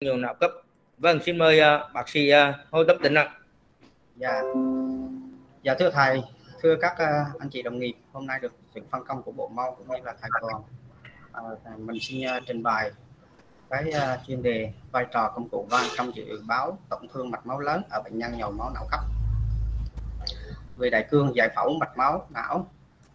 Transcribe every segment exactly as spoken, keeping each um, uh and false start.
nhiều não cấp. Vâng, xin mời uh, bác sĩ uh, Hồ Tâm Tĩnh ạ. Dạ, dạ thưa thầy, thưa các uh, anh chị đồng nghiệp, hôm nay được sự phân công của bộ môn cũng như là thầy Toàn, uh, mình xin uh, trình bày cái uh, chuyên đề vai trò công cụ van trong dự báo tổn thương mạch máu lớn ở bệnh nhân nhồi máu não cấp. Về đại cương giải phẫu mạch máu não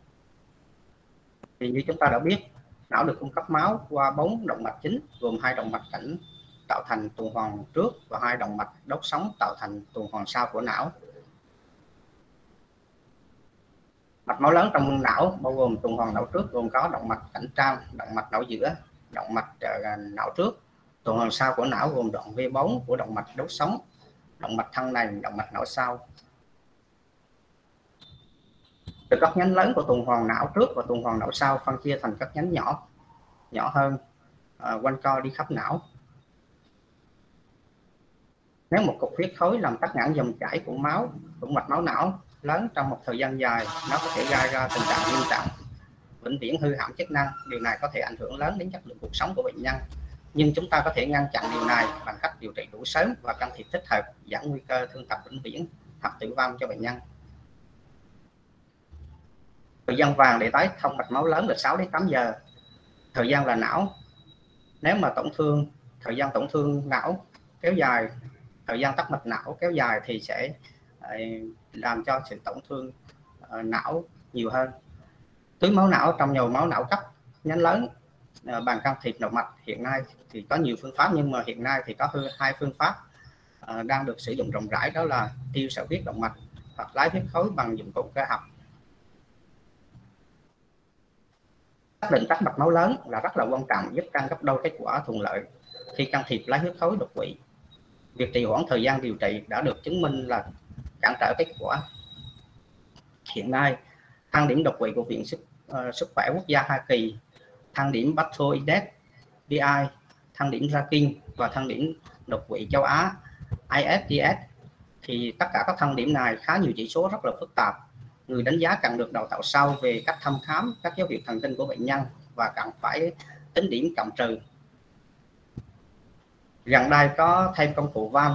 thì như chúng ta đã biết, não được cung cấp máu qua bốn động mạch chính gồm hai động mạch cảnh tạo thành tuần hoàn trước và hai động mạch đốt sống tạo thành tuần hoàn sau của não. Mạch máu lớn trong não bao gồm tuần hoàn não trước gồm có động mạch cảnh trang, động mạch não giữa, động mạch uh, não trước. Tuần hoàn sau của não gồm đoạn V bốn của động mạch đốt sống, động mạch thân nền, động mạch não sau. Từ các nhánh lớn của tuần hoàn não trước và tuần hoàn não sau phân chia thành các nhánh nhỏ nhỏ hơn uh, quanh co đi khắp não. Nếu một cục huyết khối làm tắc nghẽn dòng chảy của máu của mạch máu não lớn trong một thời gian dài, nó có thể gây ra tình trạng nghiêm trọng, vĩnh viễn hư hỏng chức năng. Điều này có thể ảnh hưởng lớn đến chất lượng cuộc sống của bệnh nhân, nhưng chúng ta có thể ngăn chặn điều này bằng cách điều trị đủ sớm và can thiệp thích hợp, giảm nguy cơ thương tật vĩnh viễn hoặc tử vong cho bệnh nhân. Thời gian vàng để tái thông mạch máu lớn là sáu đến tám giờ. Thời gian là não. Nếu mà tổn thương, thời gian tổn thương não kéo dài, thời gian tắc mạch não kéo dài thì sẽ làm cho sự tổn thương uh, não nhiều hơn. Túi máu não trong nhồi máu não cấp nhánh lớn uh, bằng can thiệp nội mạch hiện nay thì có nhiều phương pháp, nhưng mà hiện nay thì có hai phương pháp uh, đang được sử dụng rộng rãi, đó là tiêu sợi huyết động mạch hoặc lấy huyết khối bằng dụng cụ cơ học. Xác định tắc mạch máu lớn là rất là quan trọng, giúp tăng gấp đôi kết quả thuận lợi khi can thiệp lấy huyết khối đột quỵ. Việc trì hoãn thời gian điều trị đã được chứng minh là cản trở kết quả. Hiện nay, thang điểm đột quỵ của Viện Sức, uh, Sức khỏe Quốc gia Hoa Kỳ, thang điểm Battle Index, B I, thang điểm Ranking và thang điểm đột quỵ châu Á, I S D S, thì tất cả các thang điểm này khá nhiều chỉ số rất là phức tạp. Người đánh giá cần được đào tạo sâu về cách thăm khám các dấu hiệu thần kinh của bệnh nhân và cần phải tính điểm cộng trừ. Gần đây có thêm công cụ van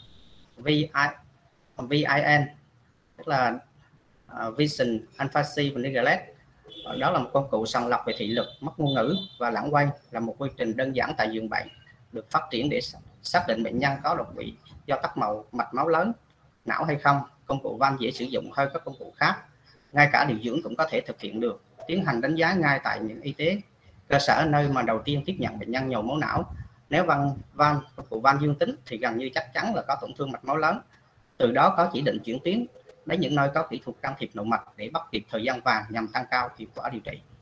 V I N, tức là uh, Vision, Empathy và Neglect. Đó là một công cụ sàng lọc về thị lực, mất ngôn ngữ và lãng quên, là một quy trình đơn giản tại giường bệnh, được phát triển để xác định bệnh nhân có đột quỵ do tắc màu mạch máu lớn não hay không. Công cụ van dễ sử dụng hơn các công cụ khác, ngay cả điều dưỡng cũng có thể thực hiện được. Tiến hành đánh giá ngay tại những y tế cơ sở nơi mà đầu tiên tiếp nhận bệnh nhân nhồi máu não. Nếu van van công cụ van dương tính thì gần như chắc chắn là có tổn thương mạch máu lớn. Từ đó có chỉ định chuyển tuyến đến những nơi có kỹ thuật can thiệp nội mạch để bắt kịp thời gian vàng nhằm tăng cao hiệu quả điều trị.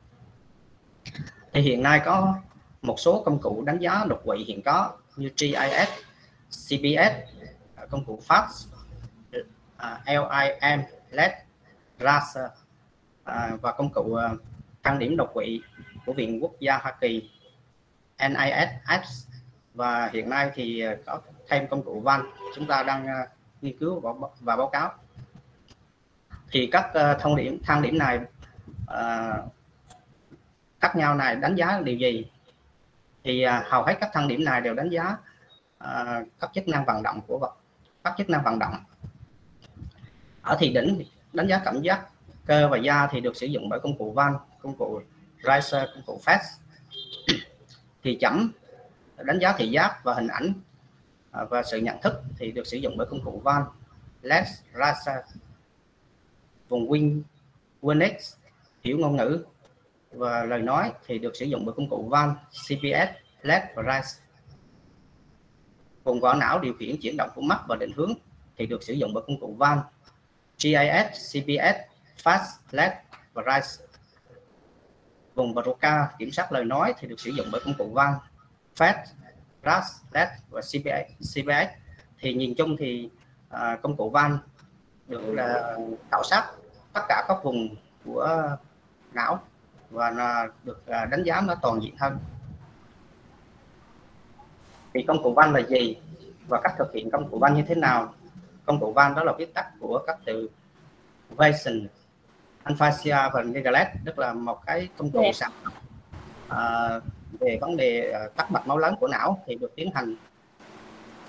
Thì hiện nay có một số công cụ đánh giá đột quỵ hiện có như G I S, C B S, công cụ F A S T, L I M, L E D, R A S và công cụ thang điểm đột quỵ của Viện Quốc gia Hoa Kỳ, N I S, và hiện nay thì có thêm công cụ van chúng ta đang nghiên cứu và báo cáo. Thì các thông điểm thang điểm này uh, khác nhau này đánh giá điều gì? Thì uh, hầu hết các thang điểm này đều đánh giá uh, các chức năng vận động của vật, các chức năng vận động. Ở thì đỉnh đánh giá cảm giác cơ và da thì được sử dụng bởi công cụ van, công cụ Riser, công cụ F A S T. Thì chấm đánh giá thị giác và hình ảnh và sự nhận thức thì được sử dụng bởi công cụ van, L E D, Raster. Vùng Win, Winx, hiểu ngôn ngữ và lời nói thì được sử dụng bởi công cụ van, C P S, L E D và R I S E. Vùng vỏ não điều khiển chuyển động của mắt và định hướng thì được sử dụng bởi công cụ van, G I S, C P S, F A S T, L E D và R I S E. Vùng Broca kiểm soát lời nói thì được sử dụng bởi công cụ van, F A S T, R A S, L E D và C P S. C P S. Thì nhìn chung thì uh, công cụ van được uh, khảo sát tất cả các vùng của não và uh, được uh, đánh giá nó toàn diện hơn. Thì công cụ van là gì và cách thực hiện công cụ van như thế nào? Công cụ van đó là viết tắt của các từ Vision, Empathy và Neglect, tức là một cái công cụ sàng lọc uh, về vấn đề uh, tắc mạch máu lớn của não thì được tiến hành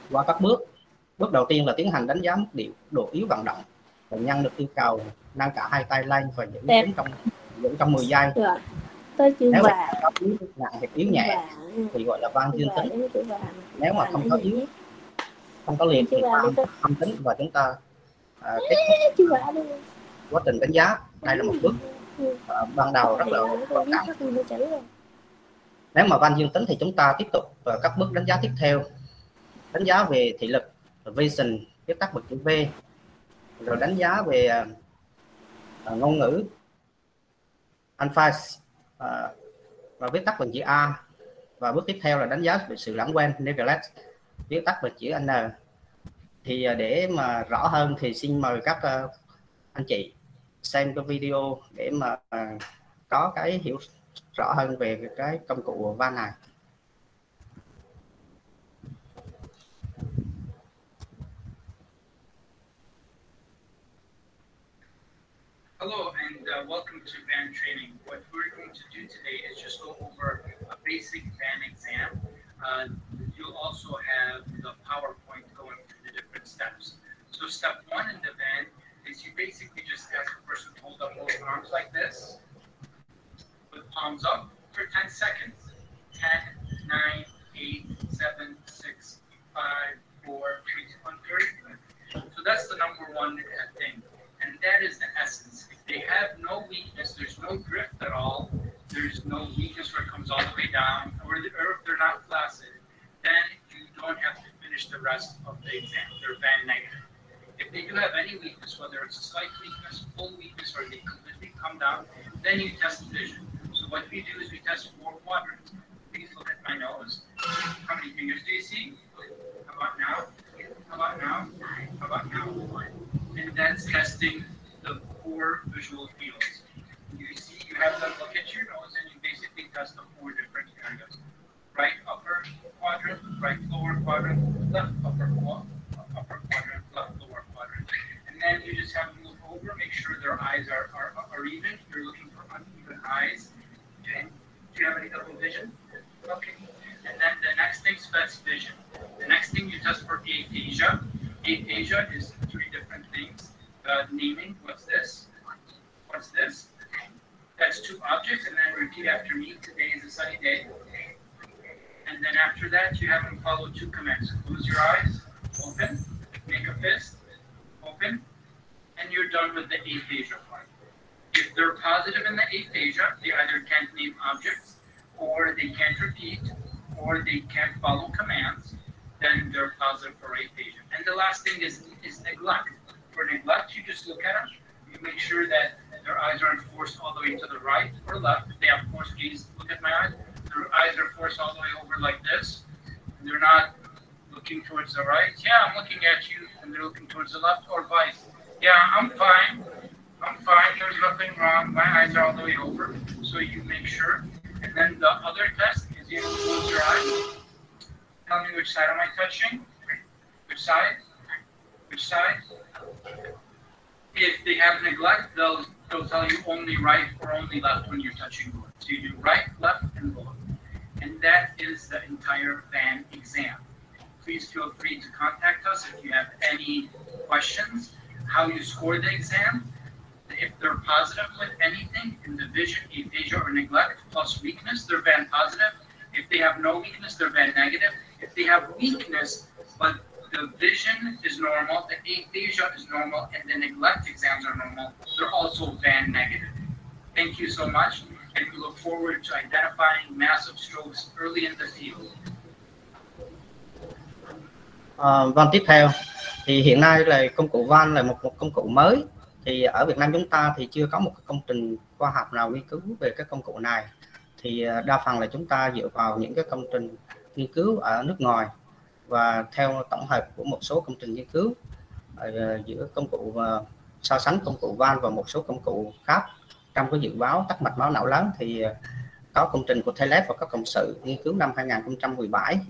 qua các bước. Bước đầu tiên là tiến hành đánh giá mức điệu độ yếu vận động. Bệnh nhân được yêu cầu nâng cả hai tay lên và giữ Đẹp. đến trong giữ trong mười giây. Rồi. Tới chữ Nếu và. có yếu nặng hoặc yếu nhẹ thì gọi là van dương tính. Nếu mà không có yếu, không có liệt thì van âm tính, và chúng ta à, kết thúc quá trình đánh giá. Đây là một bước à, ban đầu rất là quan trọng. Nếu mà van dương tính thì chúng ta tiếp tục vào các bước đánh giá tiếp theo. Đánh giá về thị lực, vision, viết tắt bằng chữ V, rồi đánh giá về uh, ngôn ngữ, emphasize, uh, và viết tắt bằng chữ A, và bước tiếp theo là đánh giá về sự lãng quên, neglect, viết tắt bằng chữ N. Thì uh, để mà rõ hơn thì xin mời các uh, anh chị xem cái video để mà uh, có cái hiểu rõ hơn về cái công cụ van này. Hello and uh, welcome to van training. What we're going to do today is just go over a basic van exam. Uh, you'll also have the PowerPoint going through the different steps. So step one in the van is you basically just ask a person to hold up both arms like this, with palms up for ten seconds. ten, nine, eight, seven, six, five, four, three, two, one, three. So that's the number one thing. And that is the essence. If they have no weakness, there's no drift at all, there's no weakness where it comes all the way down, or, the, or if they're not flaccid, then you don't have to finish the rest of the exam. They're van negative. If they do have any weakness, whether it's a slight weakness, full weakness, or they completely come down, then you test vision. So what we do is we test four quadrants. Please look at my nose. How many fingers do you see? How about now? How about now? How about now? And that's testing the four visual fields. You see, you have them look at your nose, and you basically test the four different areas: right upper quadrant, right lower quadrant, left upper upper quadrant, left lower quadrant. And then you just have them look over, make sure their eyes are are, are even. You're looking for uneven eyes. Okay. Do you have any double vision? Okay. And then the next thing is best vision. The next thing you test for aphasia. Aphasia is three different things. Uh, naming, what's this? What's this? That's two objects, and then repeat after me. Today is a sunny day. And then after that, you have them follow two commands. Close your eyes, open, make a fist, open, and you're done with the aphasia part. If they're positive in the aphasia, they either can't name objects, or they can't repeat, or they can't follow commands, then they're positive for aphasia. And the last thing is, is neglect. For neglect, you just look at them, you make sure that their eyes aren't forced all the way to the right or left. If they have forced gaze, look at my eyes, their eyes are forced all the way over like this. They're not looking towards the right. Yeah, I'm looking at you, and they're looking towards the left, or vice. Yeah, I'm fine. I'm fine. There's nothing wrong. My eyes are all the way over. So you make sure. And then the other test is you close your eyes. Tell me which side am I touching? Which side? Which side? If they have neglect, they'll they'll tell you only right or only left when you're touching both. So you do right, left, and both. And that is the entire van exam. Please feel free to contact us if you have any questions. How you score the exam, if they're positive with anything in the vision, aphasia, or neglect, plus weakness, they're van positive. If they have no weakness, they're van negative. If they have weakness, but the vision is normal, the aphasia is normal, and the neglect exams are normal, they're also van negative. Thank you so much, and we look forward to identifying massive strokes early in the field. À, van tiếp theo thì hiện nay là công cụ van là một, một công cụ mới. Thì ở Việt Nam chúng ta thì chưa có một công trình khoa học nào nghiên cứu về cái công cụ này. Thì đa phần là chúng ta dựa vào những cái công trình nghiên cứu ở nước ngoài, và theo tổng hợp của một số công trình nghiên cứu uh, giữa công cụ uh, so sánh công cụ van và một số công cụ khác trong cái dự báo tắc mạch máu não lớn, thì uh, có công trình của Thales và các cộng sự nghiên cứu năm hai nghìn không trăm mười bảy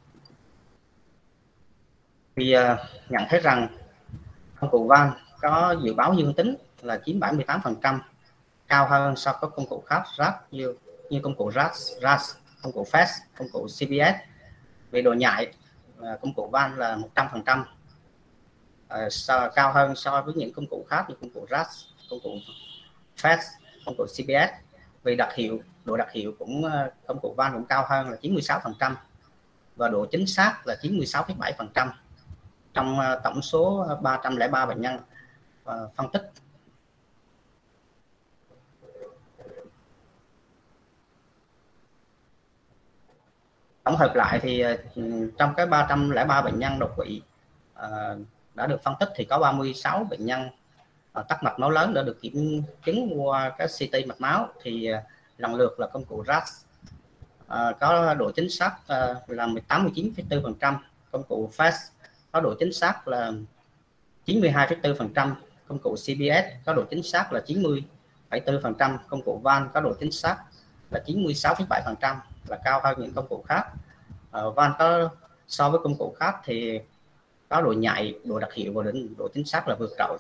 thì uh, nhận thấy rằng công cụ van có dự báo dương tính là chiếm bảy mươi tám phần trăm, cao hơn so với công cụ khác rát như như công cụ rát, rát, công cụ F A S, công cụ C B S về độ nhạy uh, công cụ van là một trăm phần trăm, uh, so, cao hơn so với những công cụ khác như công cụ rát, công cụ Fast, công cụ xê pê ét. Vì đặc hiệu, độ đặc hiệu cũng uh, công cụ van cũng cao hơn là chín mươi sáu phần trăm và độ chính xác là chín mươi sáu phẩy bảy phần trăm trong uh, tổng số ba trăm lẻ ba bệnh nhân uh, phân tích. Tổng hợp lại thì uh, trong cái ba trăm lẻ ba bệnh nhân đột quỵ uh, đã được phân tích thì có ba mươi sáu bệnh nhân uh, tắc mạch máu lớn đã được kiểm chứng qua cái xê tê mạch máu, thì uh, lần lượt là công cụ rát uh, có độ chính xác uh, là tám mươi chín phẩy bốn phần trăm, công cụ Fast có độ chính xác là chín mươi hai phẩy bốn phần trăm, công cụ xê pê ét có độ chính xác là chín mươi phẩy bốn phần trăm, công cụ van có độ chính xác là chín mươi sáu phẩy bảy phần trăm, là cao hơn những công cụ khác. Uh, van có so với công cụ khác thì có độ nhạy, độ đặc hiệu và độ chính xác là vượt trội.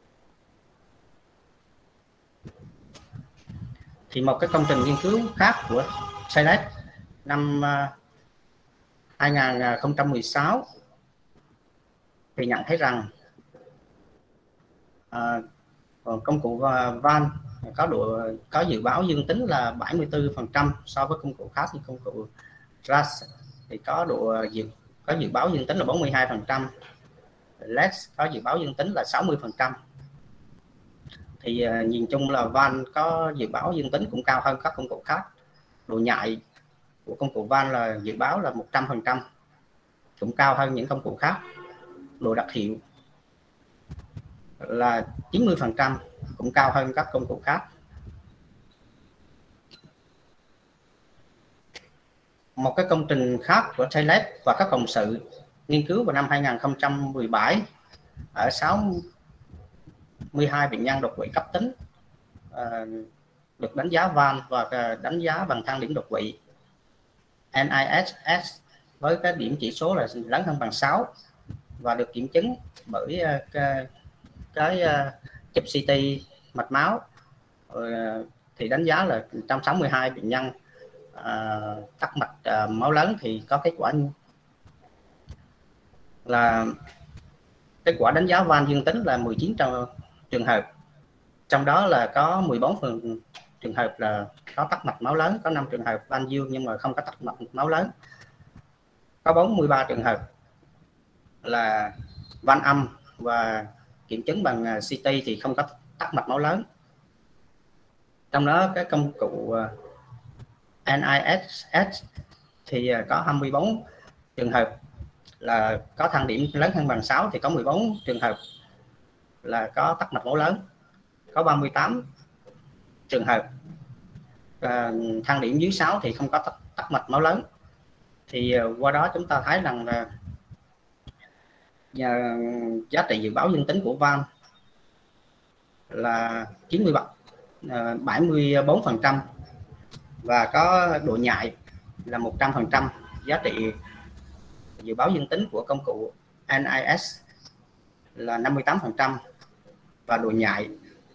Thì một cái công trình nghiên cứu khác của Thales năm uh, hai nghìn không trăm mười sáu thì nhận thấy rằng uh, công cụ van có độ có dự báo dương tính là bảy mươi tư phần trăm so với công cụ khác như công cụ rát thì có độ dự có dự báo dương tính là bốn mươi hai phần trăm, lét có dự báo dương tính là sáu mươi phần trăm. Thì uh, nhìn chung là van có dự báo dương tính cũng cao hơn các công cụ khác. Độ nhạy của công cụ van là dự báo là một trăm phần trăm, cũng cao hơn những công cụ khác. Độ đặc hiệu là chín mươi phần trăm, cũng cao hơn các công cụ khác. Một cái công trình khác của Thales và các cộng sự nghiên cứu vào năm hai nghìn không trăm mười bảy ở sáu mươi hai bệnh nhân đột quỵ cấp tính uh, được đánh giá van và đánh giá bằng thang điểm đột quỵ en i ét ét với cái điểm chỉ số là lớn hơn bằng sáu và được kiểm chứng bởi uh, cái, cái uh, chụp xê tê mạch máu, uh, thì đánh giá là một trăm sáu mươi hai bệnh nhân uh, tắc mạch uh, máu lớn thì có kết quả là kết quả đánh giá van dương tính là mười chín trường hợp, trong đó là có mười bốn phần trường hợp là có tắc mạch máu lớn, có năm trường hợp van dương nhưng mà không có tắc mạch máu lớn, có bốn mươi ba trường hợp là van âm và kiểm chứng bằng xê tê thì không có tắc mạch máu lớn. Trong đó cái công cụ en i ét ét thì có hai mươi bốn trường hợp là có thang điểm lớn hơn bằng sáu, thì có mười bốn trường hợp là có tắc mạch máu lớn, có ba mươi tám trường hợp à, thang điểm dưới sáu thì không có tắc, tắc mạch máu lớn. Thì uh, qua đó chúng ta thấy rằng là uh, giá trị dự báo dương tính của van là chín mươi bảy mươi bốn phần trăm và có độ nhạy là một trăm phần trăm. Giá trị dự báo dương tính của công cụ en i ét là năm mươi tám phần trăm và độ nhạy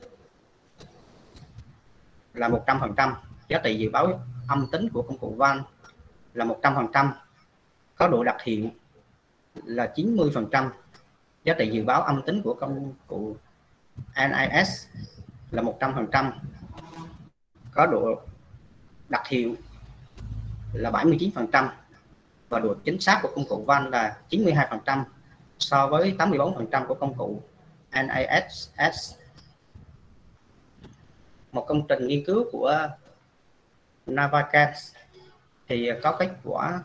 là một trăm phần trăm. Giá trị dự báo âm tính của công cụ van là một trăm phần trăm, có độ đặc hiệu là chín mươi phần trăm. Giá trị dự báo âm tính của công cụ en i ét là một trăm phần trăm, có độ đặc hiệu là bảy mươi chín phần trăm và độ chính xác của công cụ van là chín mươi hai phần trăm so với tám mươi bốn phần trăm của công cụ en i ét ét. Một công trình nghiên cứu của Navacas thì có kết quả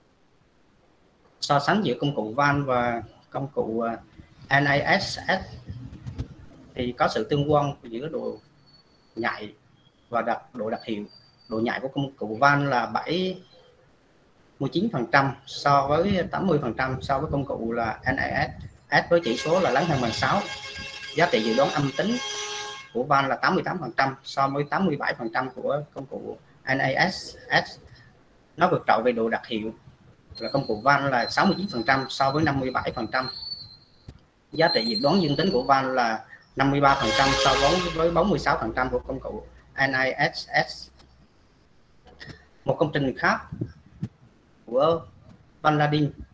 so sánh giữa công cụ van và công cụ en i ét ét thì có sự tương quan giữa độ nhạy và đặc độ đặc hiệu. Độ nhạy của công cụ van là bảy mươi chín phần trăm so với tám mươi phần trăm so với công cụ là en i ét ét với chỉ số là lớn hơn bằng sáu. Giá trị dự đoán âm tính của van là tám mươi tám phần trăm so với tám mươi bảy phần trăm của công cụ en i ét ét. Nó vượt trội về độ đặc hiệu là công cụ van là sáu mươi chín phần trăm so với năm mươi bảy phần trăm. Giá trị dự đoán dương tính của van là năm mươi ba phần trăm so với bốn mươi sáu phần trăm của công cụ en i ét ét. Một công trình khác của Van Ladin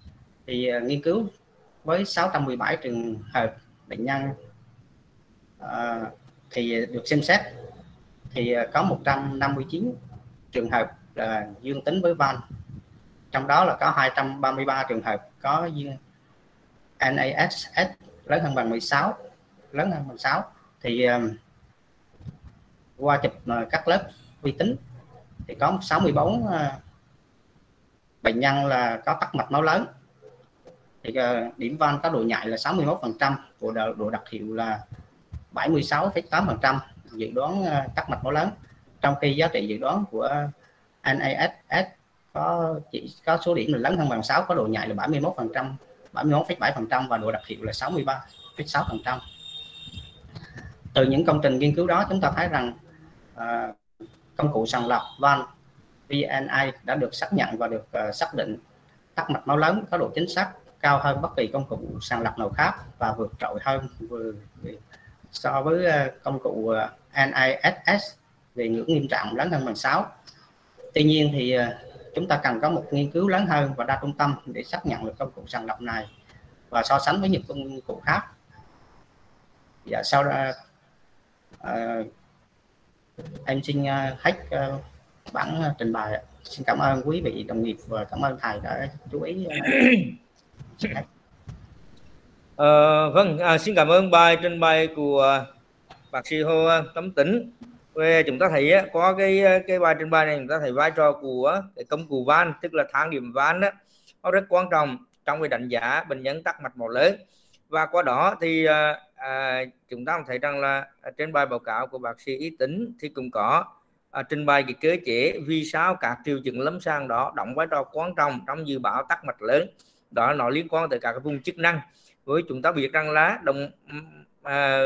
thì uh, nghiên cứu với sáu trăm mười bảy trường hợp bệnh nhân uh, thì được xem xét thì uh, có một trăm năm mươi chín trường hợp là dương tính với van, trong đó là có hai trăm ba mươi ba trường hợp có en a ét ét lớn hơn bằng mười sáu, lớn hơn mười sáu thì uh, qua chụp uh, các lớp vi tính thì có sáu mươi bốn uh, bệnh nhân là có tắc mạch máu lớn, thì uh, điểm van có độ nhạy là sáu mươi mốt phần trăm, độ, độ đặc hiệu là bảy mươi sáu phẩy tám phần trăm dự đoán uh, tắc mạch máu lớn, trong khi giá trị dự đoán của en a ét ét có chỉ có số điểm là lớn hơn bằng sáu, có độ nhạy là bảy mươi mốt phần trăm, bảy mươi mốt phẩy bảy phần trăm và độ đặc hiệu là sáu mươi ba phẩy sáu phần trăm. Từ những công trình nghiên cứu đó chúng ta thấy rằng uh, công cụ sàng lọc van vê en i đã được xác nhận và được uh, xác định tắc mạch máu lớn có độ chính xác cao hơn bất kỳ công cụ sàng lọc nào khác và vượt trội hơn vừa, so với uh, công cụ uh, en a ét ét về ngưỡng nghiêm trọng lớn hơn bằng sáu. Tuy nhiên thì uh, chúng ta cần có một nghiên cứu lớn hơn và đa trung tâm để xác nhận được công cụ sàng lọc này và so sánh với những công cụ khác. Dạ, sau đó uh, em xin uh, hết uh, bản trình bày. Xin cảm ơn quý vị đồng nghiệp và cảm ơn thầy đã chú ý. Uh, ờ, vâng, à, xin cảm ơn bài trình bày của bác sĩ Hồ Tấn Tính. Về chúng ta thấy có cái cái bài trình bày này chúng ta thấy vai trò của cái công cụ van, tức là thang điểm van đó, nó rất quan trọng trong cái đánh giá bệnh nhân tắc mạch máu lớn. Và qua đó thì à, à, chúng ta thấy rằng là trên bài báo cáo của bác sĩ Y Tính thì cũng có à, trình bày cái cơ chế vì sao các triệu chứng lâm sàng đó đóng vai trò quan trọng trong dự báo tắc mạch lớn. Đó nó liên quan tới các cái vùng chức năng. Với chúng ta biết rằng là đồng à,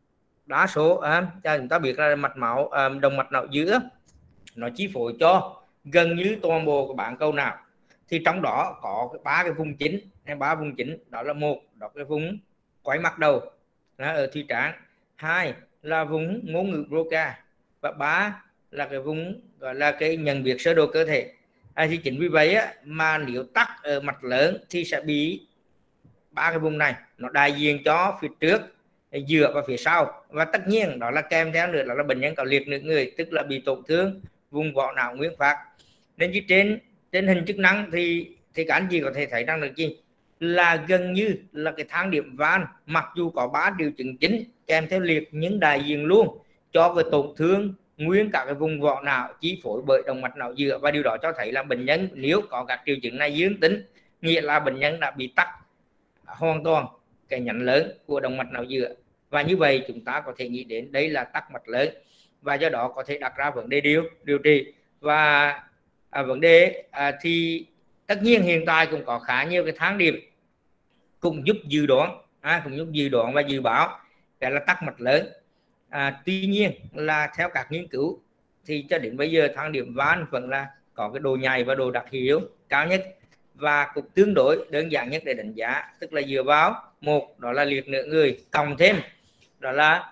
đa số à, chúng ta biết là mạch máu à, động mạch não giữa nó chi phối cho gần như toàn bộ của bản cầu não. Thì trong đó có ba cái vùng chính, ba vùng chính đó là một đó cái vùng quay mặt đầu đó, ở thùy trán, hai là vùng ngôn ngữ Broca và ba là cái vùng gọi là cái nhận biết sơ đồ cơ thể. À, thì chính vì vậy á, mà nếu tắc ở mặt lớn thì sẽ bị ba cái vùng này nó đại diện cho phía trước, giữa và phía sau, và tất nhiên đó là kèm theo nữa là bệnh nhân có liệt nửa người, tức là bị tổn thương vùng vỏ não nguyên phát. Nên chỉ trên trên hình chức năng thì thì các anh chị có thể thấy rằng được gì là gần như là cái thang điểm van mặc dù có ba triệu chứng chính kèm theo liệt nhưng đại diện luôn cho cái tổn thương nguyên cả cái vùng vỏ não chi phối bởi động mạch não giữa, và điều đó cho thấy là bệnh nhân nếu có các triệu chứng này dương tính nghĩa là bệnh nhân đã bị tắc hoàn toàn cái nhánh lớn của động mạch não giữa, và như vậy chúng ta có thể nghĩ đến đây là tắc mạch lớn, và do đó có thể đặt ra vấn đề điều điều trị. Và à, vấn đề à, thì tất nhiên hiện tại cũng có khá nhiều cái thang điểm cũng giúp dự đoán à, cũng giúp dự đoán và dự báo cái là tắc mạch lớn. À, tuy nhiên là theo các nghiên cứu thì cho đến bây giờ thang điểm van vẫn là có cái độ nhạy và độ đặc hiệu cao nhất và cũng tương đối đơn giản nhất để đánh giá, tức là dựa vào một đó là liệt nửa người cộng thêm đó là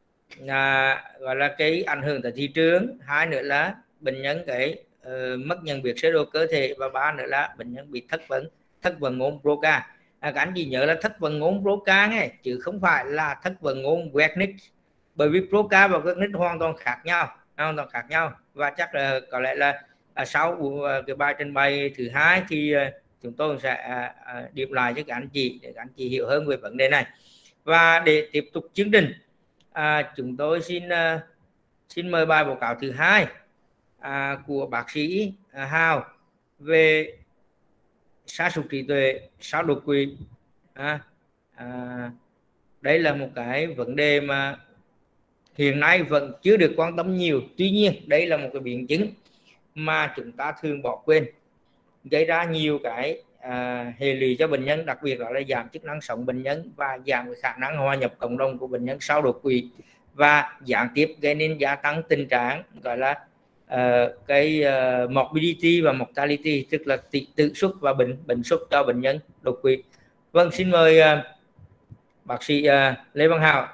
à, gọi là cái ảnh hưởng tới thị trường, hai nữa là bệnh nhân cái uh, mất nhận biết sơ đồ cơ thể, và ba nữa là bệnh nhân bị thất vận thất vận ngôn Broca. À, các anh chỉ nhớ là thất vận ngôn Broca này chứ không phải là thất vận ngôn Wernicke, bởi vì Broca và Wernicke hoàn toàn khác nhau hoàn toàn khác nhau và chắc là có lẽ là à, sau uh, cái bài trình bày thứ hai thì uh, chúng tôi sẽ uh, điểm lại cho các anh chị để các anh chị hiểu hơn về vấn đề này. Và để tiếp tục chương trình, à, chúng tôi xin uh, xin mời bài báo cáo thứ hai à, của bác sĩ à, Hào về sa sút trí tuệ sau đột quỵ. À, à, đây là một cái vấn đề mà hiện nay vẫn chưa được quan tâm nhiều. Tuy nhiên đây là một cái biến chứng mà chúng ta thường bỏ quên, gây ra nhiều cái à, hệ lụy cho bệnh nhân, đặc biệt đó là giảm chức năng sống bệnh nhân và giảm cái khả năng hòa nhập cộng đồng của bệnh nhân sau đột quỵ, và gián tiếp gây nên gia tăng tình trạng gọi là uh, cái uh, morbidity và mortality, tức là tự, tự xuất và bệnh bệnh xuất cho bệnh nhân đột quỵ. Vâng, xin mời uh, bác sĩ uh, Lê Văn Hào.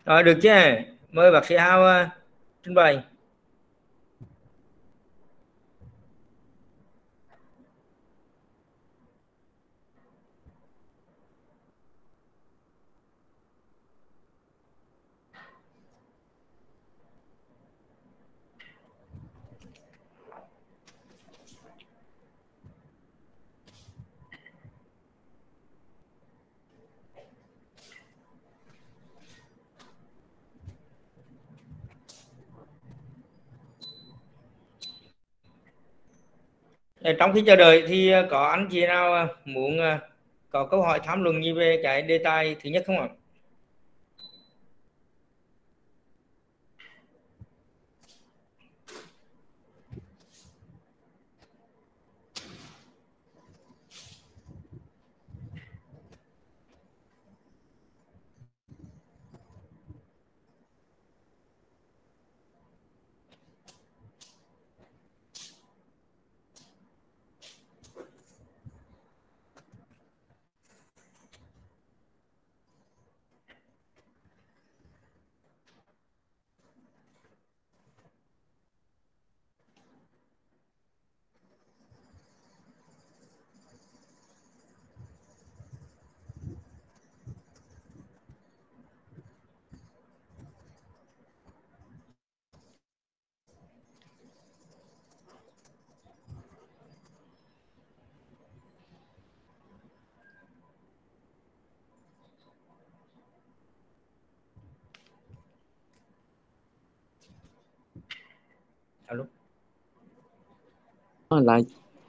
Rồi được chứ? Mời bác sĩ Hào uh, trình bày. Trong khi chờ đợi thì có anh chị nào muốn có câu hỏi tham luận gì về cái đề tài thứ nhất không ạ? Alo. Lại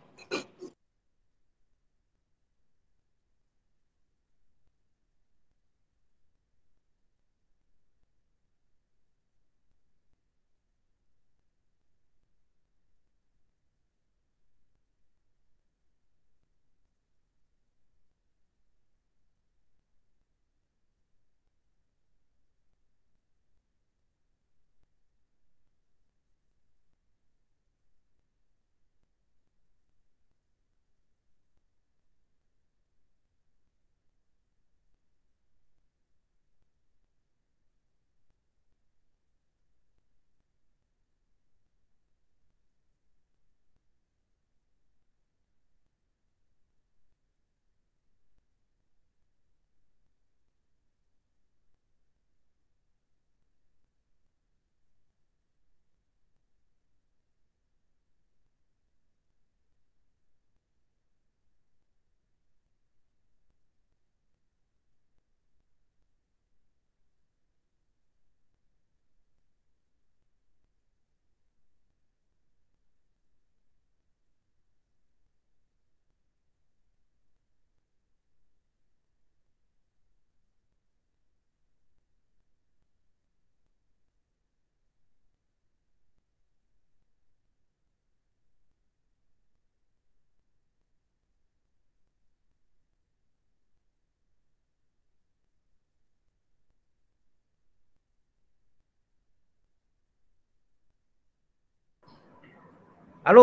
Alo.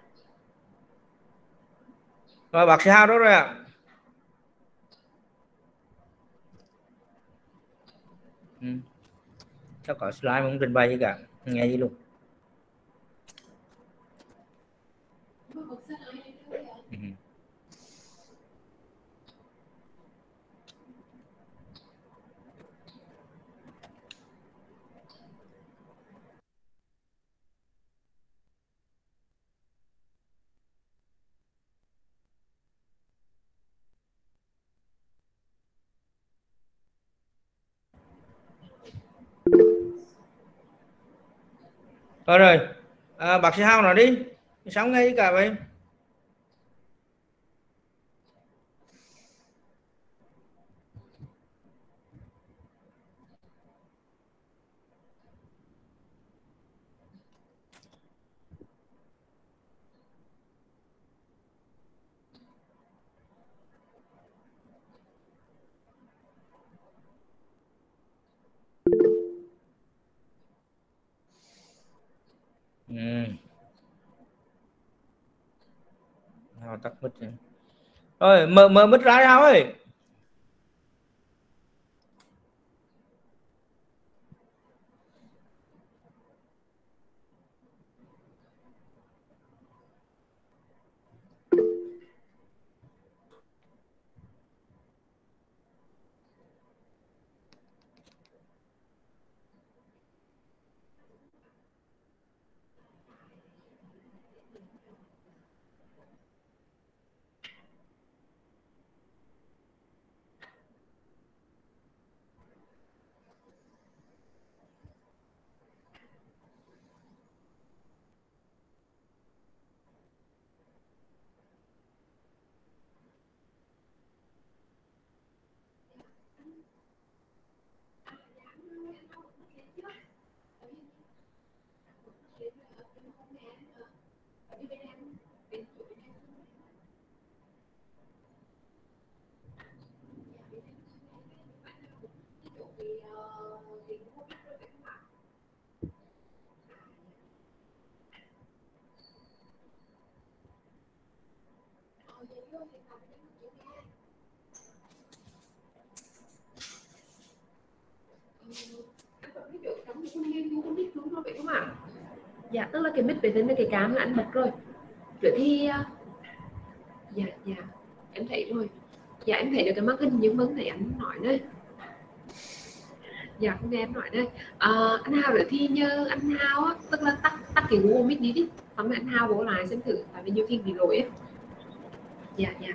Rồi bác sĩ Hào đó rồi ạ. Ừ. Chắc có slide mà không trình bày gì cả, nghe gì luôn. Ừ. Rồi rồi, à, bác sĩ Hào nói đi, sao nghe gì cả vậy? Ừ. Hào tắt mic rồi. Rồi mở mở mic ra Hào ơi. Dạ, tức là cái mic về tên cái cam là anh bật rồi. Rồi thì dạ dạ em thấy rồi. Dạ em thấy được cái màn hình nhưng vẫn thấy anh nói đây. Dạ không nghe em nói đây. À, anh Hào nữa thì nhờ anh Hào á, tức là tắt tắt cái Google Meet đi đi. Xong rồi anh Hào bổ lại xem thử, tại vì nhiều khi bị lỗi á. Dạ dạ.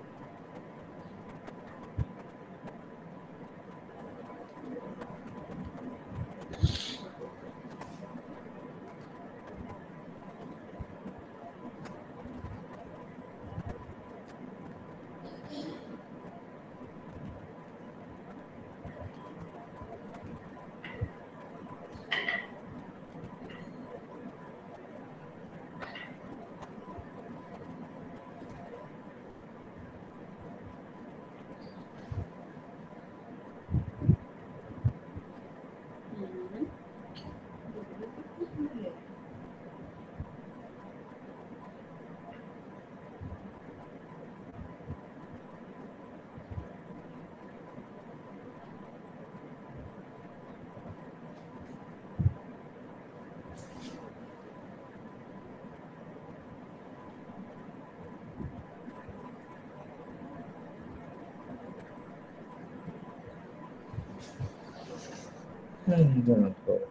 Hmm, rồi.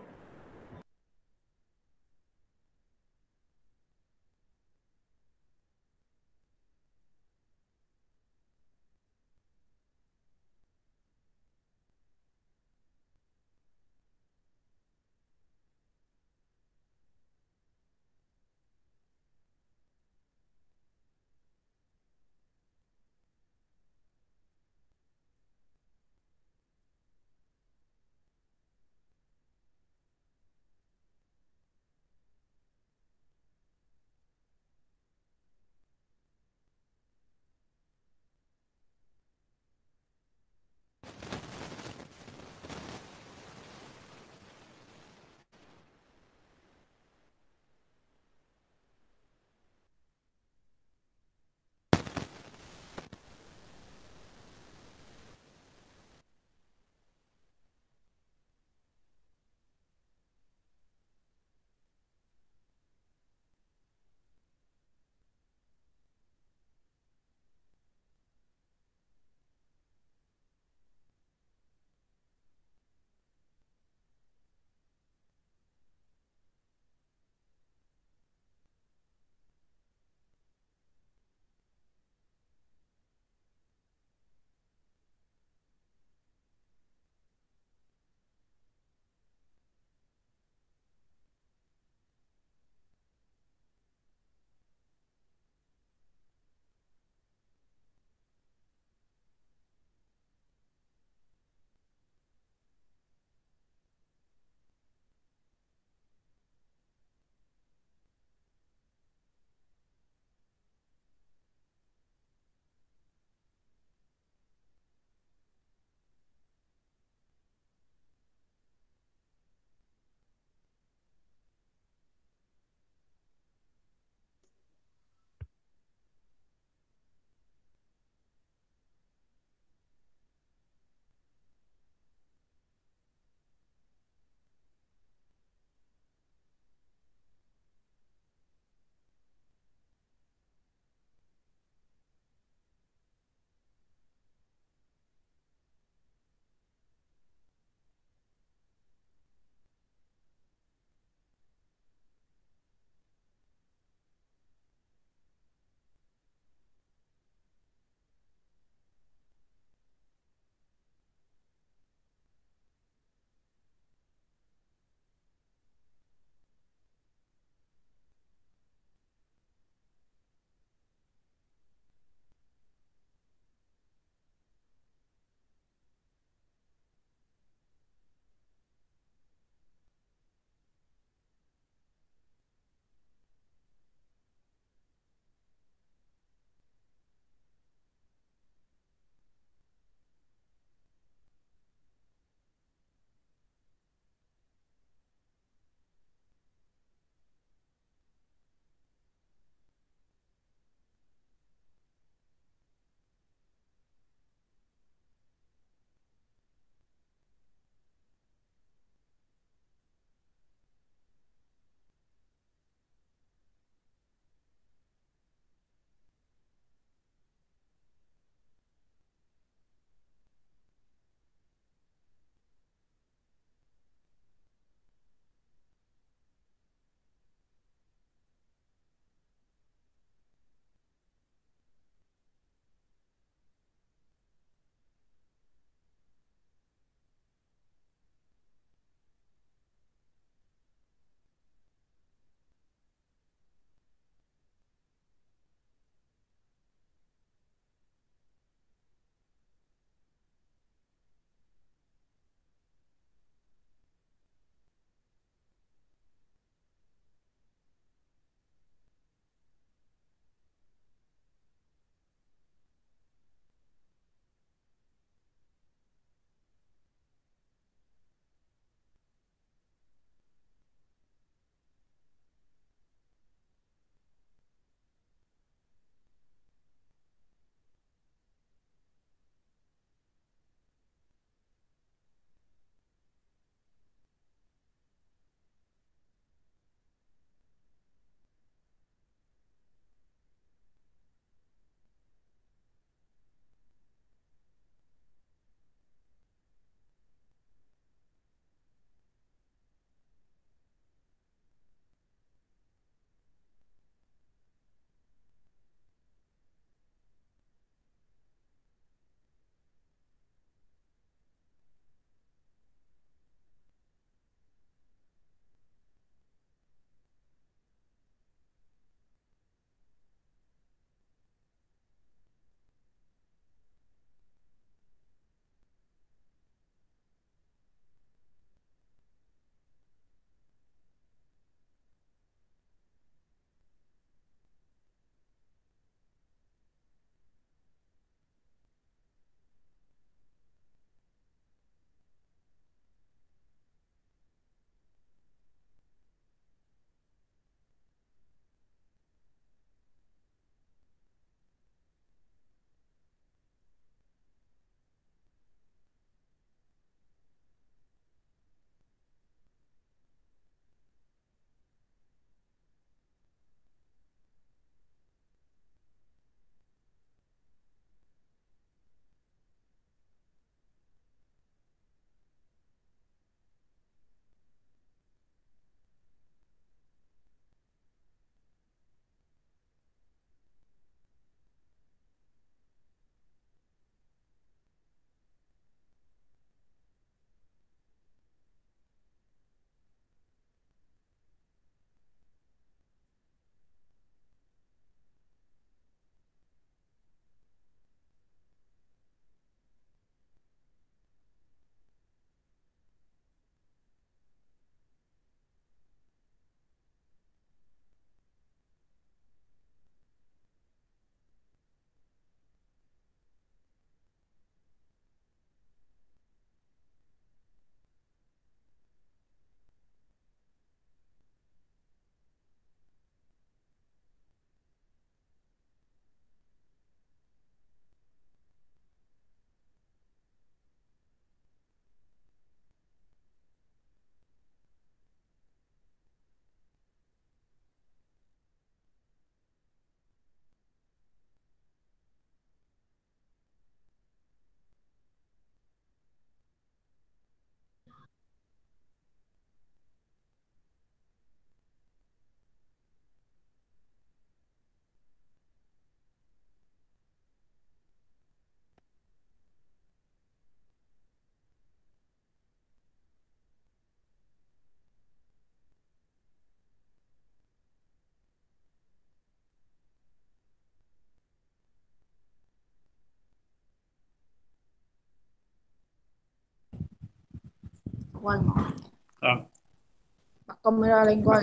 Quay Rồi. bật camera lên quay.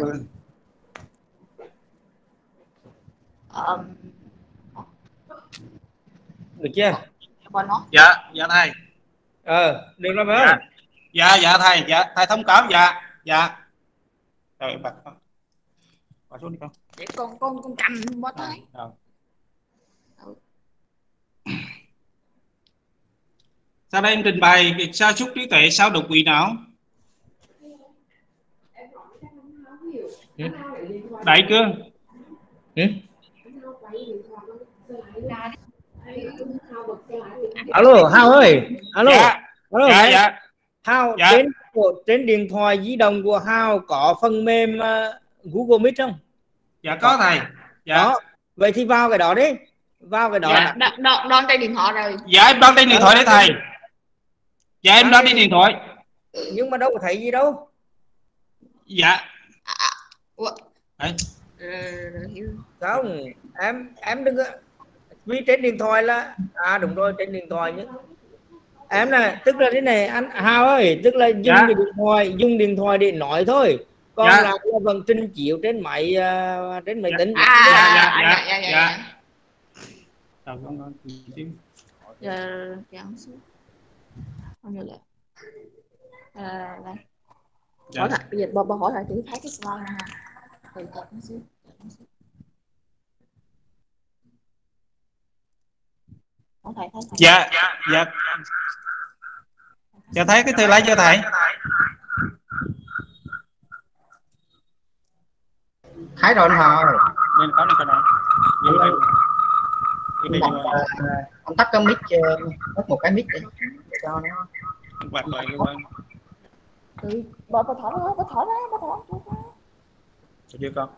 Ờ, Được chưa? qua nó. Dạ, dạ thầy. Ờ, được rồi phải Dạ. không? Dạ, dạ thầy, dạ thầy thông cảm, dạ, dạ. Rồi bật con. Bật xuống đi con. Để con con con cầm bó tay. Rồi. Ừ. Sau đây em trình bày sa sút trí tuệ sau đột quỵ não. Ừ. Đại cương. Ừ. Alo, Hào ơi. Alo. Dạ. Alo. Dạ, dạ. Hào, Dạ. trên trên điện thoại di động của Hào có phần mềm uh, Google Meet không? Dạ có thầy. Dạ. Đó. Vậy thì vào cái đó đi. Vào cái đó. Dạ, đo, đo, đo trên điện thoại rồi. Dạ em đo trên điện thoại đấy thầy. Dạ em đo trên điện thoại. Nhưng mà đâu có thấy gì đâu. Dạ. À, Không, em em đừng có, vì trên điện thoại là à đúng rồi, trên điện thoại nhé. Em này, tức là thế này anh Hào ơi, tức là dùng Dạ. cái điện thoại, dùng điện thoại để nói thôi. Còn Dạ. là vẫn trình chiếu trên máy uh, trên máy Dạ. tính. À, Dạ, dạ, dạ, dạ, dạ, dạ. dạ. Rồi con con tiếng. Dạ, kéo xuống. Không như vậy. À, đây. Dạ. Hỏi lại, bây giờ bà, bà hỏi lại thử thấy cái slide này ha. Từ từ nó xíu. Hỏi thầy, thấy thầy. Dạ, dạ. Dạ thấy cái thư lấy cho thầy. Thấy rồi anh Hòa ơi. Nên có này cái này. Vô đây. Vô đây, vô đây. Anh tắt cái mic, tắt một cái mic đi cho nó. Quạt lại vô đây. Ừ, bà, bà thở đó, bà thở đó, bà thở đó. Được chưa con?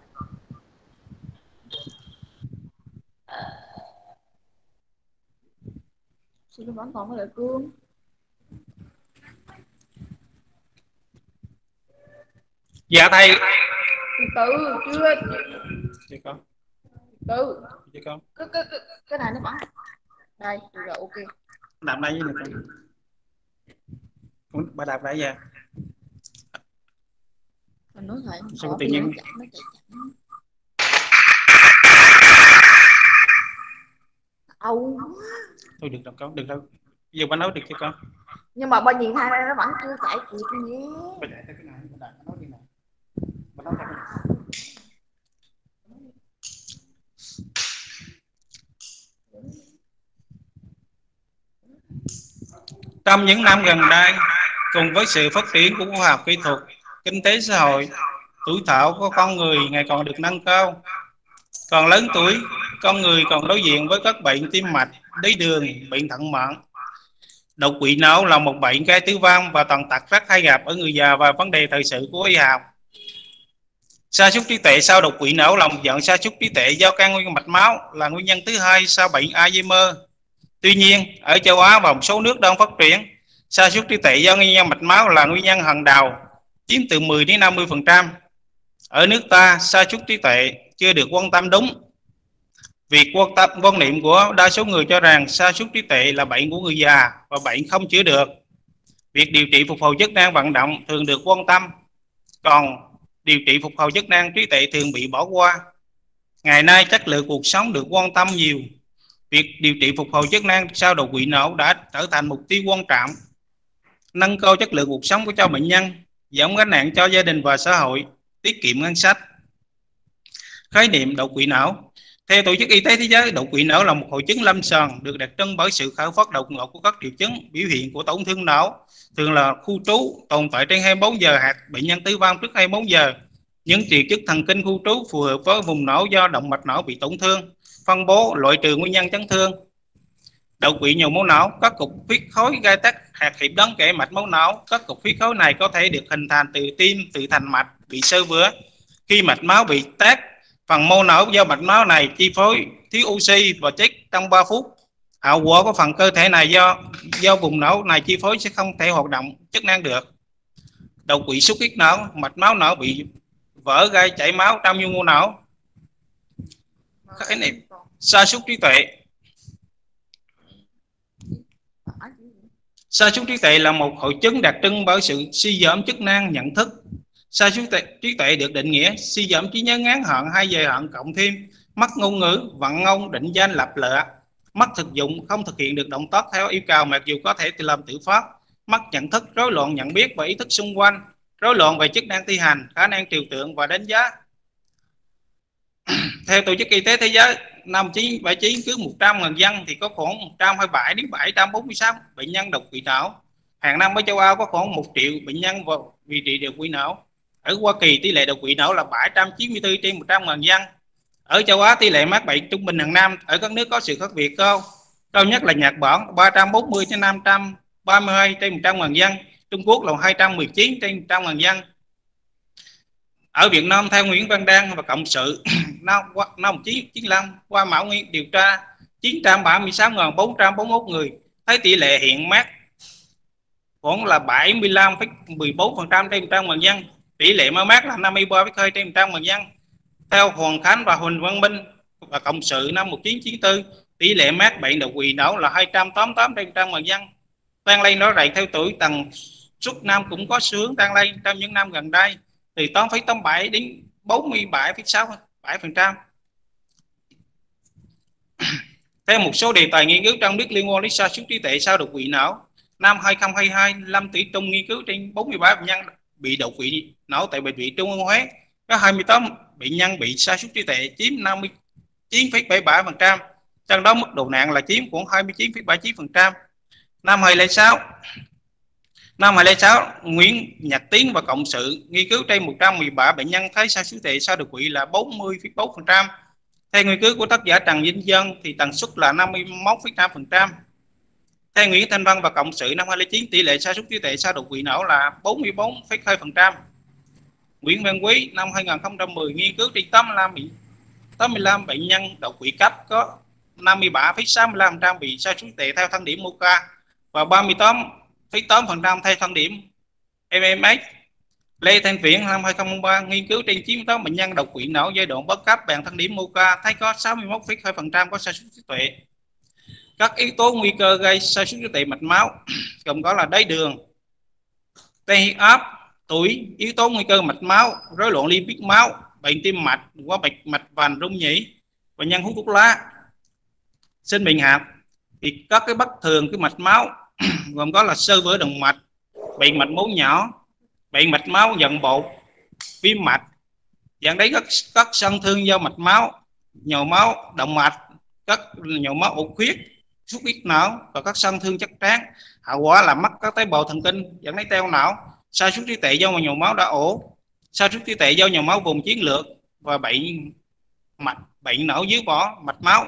Xin vẫn còn có lợi cương. Dạ thầy. Từ chưa. Chưa con. Từ. Chưa con. Cái, cái, cái, cái này nó bắn. Đây, được rồi, ok. Đạp đây với này con. Bà đạp đây ra. Mình nói thầy. Sao tự nhiên. Âu. Thôi được đâu con, được đâu. Giờ bà nói được chưa con? Nhưng mà bà nhìn hai nó vẫn chưa chạy kịp nhé. Bà chạy theo cái này, bà nói đi nào. Bà nói theo cái này. Trong những năm gần đây, cùng với sự phát triển của khoa học kỹ thuật, kinh tế xã hội, tuổi thọ của con người ngày càng được nâng cao. Còn lớn tuổi, con người còn đối diện với các bệnh tim mạch, đái đường, bệnh thận mạn. Đột quỵ não là một bệnh gây tử vong và tàn tật rất hay gặp ở người già và vấn đề thời sự của y học. Sa sút trí tuệ sau đột quỵ não là một dạng sa sút trí tuệ do can nguyên mạch máu, là nguyên nhân thứ hai sau bệnh Alzheimer. Tuy nhiên, ở châu Á và một số nước đang phát triển, sa sút trí tuệ do nguyên nhân mạch máu là nguyên nhân hàng đầu, chiếm từ mười đến năm mươi phần trăm. Ở nước ta, sa sút trí tuệ chưa được quan tâm đúng. Việc quan tâm quan niệm của đa số người cho rằng sa sút trí tuệ là bệnh của người già và bệnh không chữa được. Việc điều trị phục hồi chức năng vận động thường được quan tâm, còn điều trị phục hồi chức năng trí tuệ thường bị bỏ qua. Ngày nay chất lượng cuộc sống được quan tâm nhiều. Việc điều trị phục hồi chức năng sau đột quỵ não đã trở thành mục tiêu quan trọng, nâng cao chất lượng cuộc sống của cho bệnh nhân, giảm gánh nặng cho gia đình và xã hội, tiết kiệm ngân sách. Khái niệm đột quỵ não. Theo Tổ chức Y tế Thế giới, đột quỵ não là một hội chứng lâm sàng được đặc trưng bởi sự khởi phát đột ngột của các triệu chứng biểu hiện của tổn thương não, thường là khu trú tồn tại trên hai mươi bốn giờ hoặc bệnh nhân tử vong trước hai mươi bốn giờ. Những triệu chứng thần kinh khu trú phù hợp với vùng não do động mạch não bị tổn thương, phân bố loại trừ nguyên nhân chấn thương. Đột quỵ nhồi máu não, các cục huyết khối gây tắc hạt hiệp đáng kể mạch máu não. Các cục huyết khối này có thể được hình thành từ tim, từ thành mạch bị xơ vữa. Khi mạch máu bị tắc, phần mô não do mạch máu này chi phối thiếu oxy và chết trong ba phút. Hậu quả của phần cơ thể này do do vùng não này chi phối sẽ không thể hoạt động chức năng được. Đột quỵ xuất huyết não, mạch máu não bị vỡ gây chảy máu trong nhu mô não. Khái niệm sa sút trí tuệ. Sa sút trí tuệ là một hội chứng đặc trưng bởi sự suy giảm chức năng nhận thức. Sa sút trí tuệ được định nghĩa suy giảm trí nhớ ngắn hạn hay dài hạn, cộng thêm mất ngôn ngữ, vận ngôn, định danh, lặp lạ, mất thực dụng, không thực hiện được động tác theo yêu cầu mặc dù có thể làm tự phát, mất nhận thức, rối loạn nhận biết và ý thức xung quanh, rối loạn về chức năng thi hành, khả năng trừu tượng và đánh giá. Theo Tổ chức Y tế Thế giới, năm một nghìn chín trăm bảy mươi chín cứ một trăm nghìn dân thì có khoảng một trăm hai mươi bảy đến bảy trăm bốn mươi sáu bệnh nhân đột quỵ não. Hàng năm ở châu Âu có khoảng một triệu bệnh nhân vào điều trị đột quỵ não. Ở Hoa Kỳ tỷ lệ đột quỵ não là bảy trăm chín mươi tư trên một trăm nghìn dân. Ở châu Á tỷ lệ mắc bệnh trung bình hàng năm ở các nước có sự khác biệt cao. Cao nhất là Nhật Bản ba trăm bốn mươi trên năm trăm ba mươi hai trên một trăm nghìn dân. Trung Quốc là hai trăm mười chín trên một trăm nghìn dân. Ở Việt Nam theo Nguyễn Văn Đăng và Cộng sự năm một nghìn chín trăm chín mươi lăm qua mẫu nguyên điều tra chín trăm ba mươi sáu nghìn bốn trăm bốn mươi mốt người, thấy tỷ lệ hiện mắc khoảng là bảy mươi lăm phẩy mười bốn phần trăm trên một trăm nghìn dân, tỷ lệ mới mắc là năm mươi ba phẩy hai trên một trăm nghìn dân. Theo Hoàng Khánh và Huỳnh Văn Minh và Cộng sự năm một nghìn chín trăm chín mươi tư, tỷ lệ mắc bệnh đột quỵ não là hai trăm tám mươi tám trên một trăm nghìn dân. Tăng lên rõ rệt theo tuổi, tần suất năm cũng có xu hướng tăng lên trong những năm gần đây, từ tám phẩy tám mươi bảy đến bốn mươi bảy phẩy sáu mươi bảy phần trăm. Theo một số đề tài nghiên cứu trong nước liên quan đến sa sút trí tuệ sau đột quỵ não, năm hai nghìn không trăm hai mươi hai, Lâm Tử Trung nghiên cứu trên bốn mươi ba bệnh nhân bị đột quỵ não tại bệnh viện Trung ương Huế, có hai mươi tám bệnh nhân bị sa sút trí tuệ chiếm năm mươi chín phẩy bảy mươi bảy phần trăm, trong đó mức độ nặng là chiếm khoảng hai mươi chín phẩy bảy mươi chín phần trăm. Năm hai nghìn không trăm lẻ sáu, năm hai nghìn không trăm lẻ sáu, Nguyễn Nhật Tiến và Cộng sự nghiên cứu trên một trăm mười ba bệnh nhân thấy sa sút trí tuệ sau đột quỵ là bốn mươi phẩy bốn phần trăm. Theo nghiên cứu của tác giả Trần Vinh Dân thì tần suất là năm mươi mốt phẩy năm phần trăm. Theo Nguyễn Thanh Văn và Cộng sự năm hai nghìn không trăm lẻ chín, tỷ lệ sa sút trí tuệ sau đột quỵ não là bốn mươi bốn phẩy hai phần trăm. Nguyễn Văn Quý năm hai nghìn không trăm mười nghiên cứu trên tám mươi lăm bệnh nhân đột quỵ cấp, có năm mươi ba phẩy sáu mươi lăm phần trăm bị sa sút trí tuệ theo thang điểm Moca và ba mươi tám phẩy tám phần trăm theo thang điểm em em ích. Lê Thanh Viễn năm hai nghìn không trăm ba nghiên cứu trên chín mươi tám bệnh nhân đột quỵ não giai đoạn bất cấp bằng thang điểm Moca, thấy có sáu mươi mốt phẩy hai phần trăm có sa sút trí tuệ. Các yếu tố nguy cơ gây sa sút trí tuệ mạch máu gồm có là đái đường, tăng huyết áp, tuổi, yếu tố nguy cơ mạch máu, rối loạn lipid máu, bệnh tim mạch, quá mạch mạch vành rung nhĩ, bệnh nhân hút thuốc lá, sinh bệnh hạt. Thì các cái bất thường cái mạch máu gồm có là xơ vữa động mạch, bệnh mạch máu nhỏ, bệnh mạch máu dần bột, viêm mạch, dẫn đến các các sân thương do mạch máu, nhồi máu động mạch, các nhồi máu ổ khuyết, xuất huyết não và các sân thương chất tráng. Hậu quả là mất các tế bào thần kinh dẫn đến teo não, sa sút trí tuệ do nhồi máu đã ổ, sa sút trí tuệ do nhồi máu vùng chiến lược và bệnh mạch bệnh não dưới vỏ mạch máu.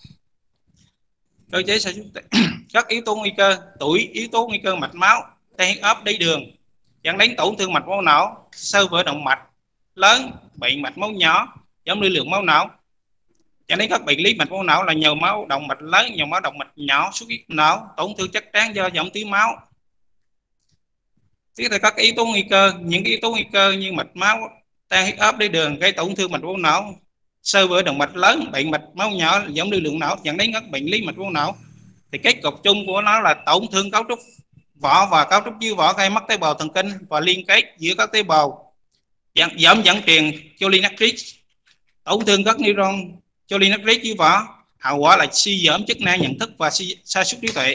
Cơ chế sa sút tuệ các yếu tố nguy cơ: tuổi, yếu tố nguy cơ mạch máu, tăng huyết áp, đái đường, dẫn đến tổn thương mạch máu não, xơ vữa động mạch lớn, bệnh mạch máu nhỏ, giảm lưu lượng máu não, dẫn đến các bệnh lý mạch máu não là nhồi máu động mạch lớn, nhồi máu động mạch nhỏ, xuất huyết não, tổn thương chất tráng do giảm túi máu. Tiếp theo các yếu tố nguy cơ: những yếu tố nguy cơ như mạch máu, tăng huyết áp, đái đường gây tổn thương mạch máu não, xơ vữa động mạch lớn, bệnh mạch máu nhỏ, giảm lưu lượng não, dẫn đến các bệnh lý mạch máu não. Thì kết cục chung của nó là tổn thương cấu trúc vỏ và cấu trúc dưới vỏ, gây mất tế bào thần kinh và liên kết giữa các tế bào, giảm dẫn truyền cholinergic, tổn thương các neuron cholinergic dưới vỏ. Hậu quả là suy giảm chức năng nhận thức và sa sút trí tuệ.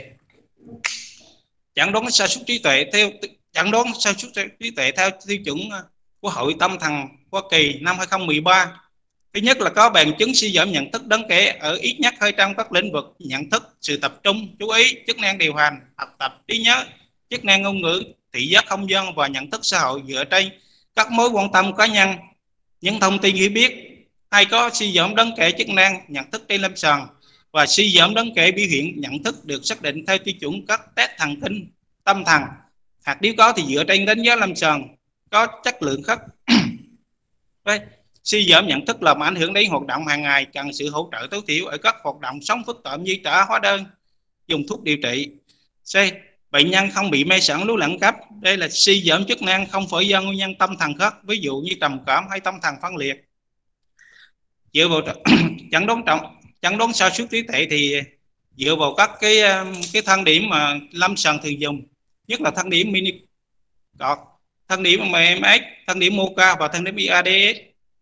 Chẩn đoán sa sút trí tuệ theo chẩn đoán sa sút trí tuệ theo tiêu chuẩn của Hội Tâm thần Hoa Kỳ năm hai nghìn không trăm mười ba. Thứ nhất là có bằng chứng suy giảm nhận thức đáng kể ở ít nhất hai trong các lĩnh vực nhận thức, sự tập trung, chú ý, chức năng điều hành, học tập, trí nhớ, chức năng ngôn ngữ, thị giác không gian và nhận thức xã hội dựa trên các mối quan tâm cá nhân, những thông tin hiểu biết, hay có suy giảm đáng kể chức năng nhận thức trên lâm sàng và suy giảm đáng kể biểu hiện nhận thức được xác định theo tiêu chuẩn các test thần kinh tâm thần, hoặc nếu có thì dựa trên đánh giá lâm sàng có chất lượng khác. Đây, suy giảm nhận thức làm ảnh hưởng đến hoạt động hàng ngày, cần sự hỗ trợ tối thiểu ở các hoạt động sống phức tạp như trả hóa đơn, dùng thuốc điều trị. C. Bệnh nhân không bị mê sảng lú lẫn cấp. Đây là suy giảm chức năng không phải do nguyên nhân tâm thần khác, ví dụ như trầm cảm hay tâm thần phân liệt. Dựa vào chẩn đoán trọng chẩn đoán sa sút trí tuệ thì dựa vào các cái cái thang điểm mà lâm sàng thường dùng, nhất là thang điểm mini cọt, thang điểm em em ét, thang điểm Moca và thang điểm i a đê ét.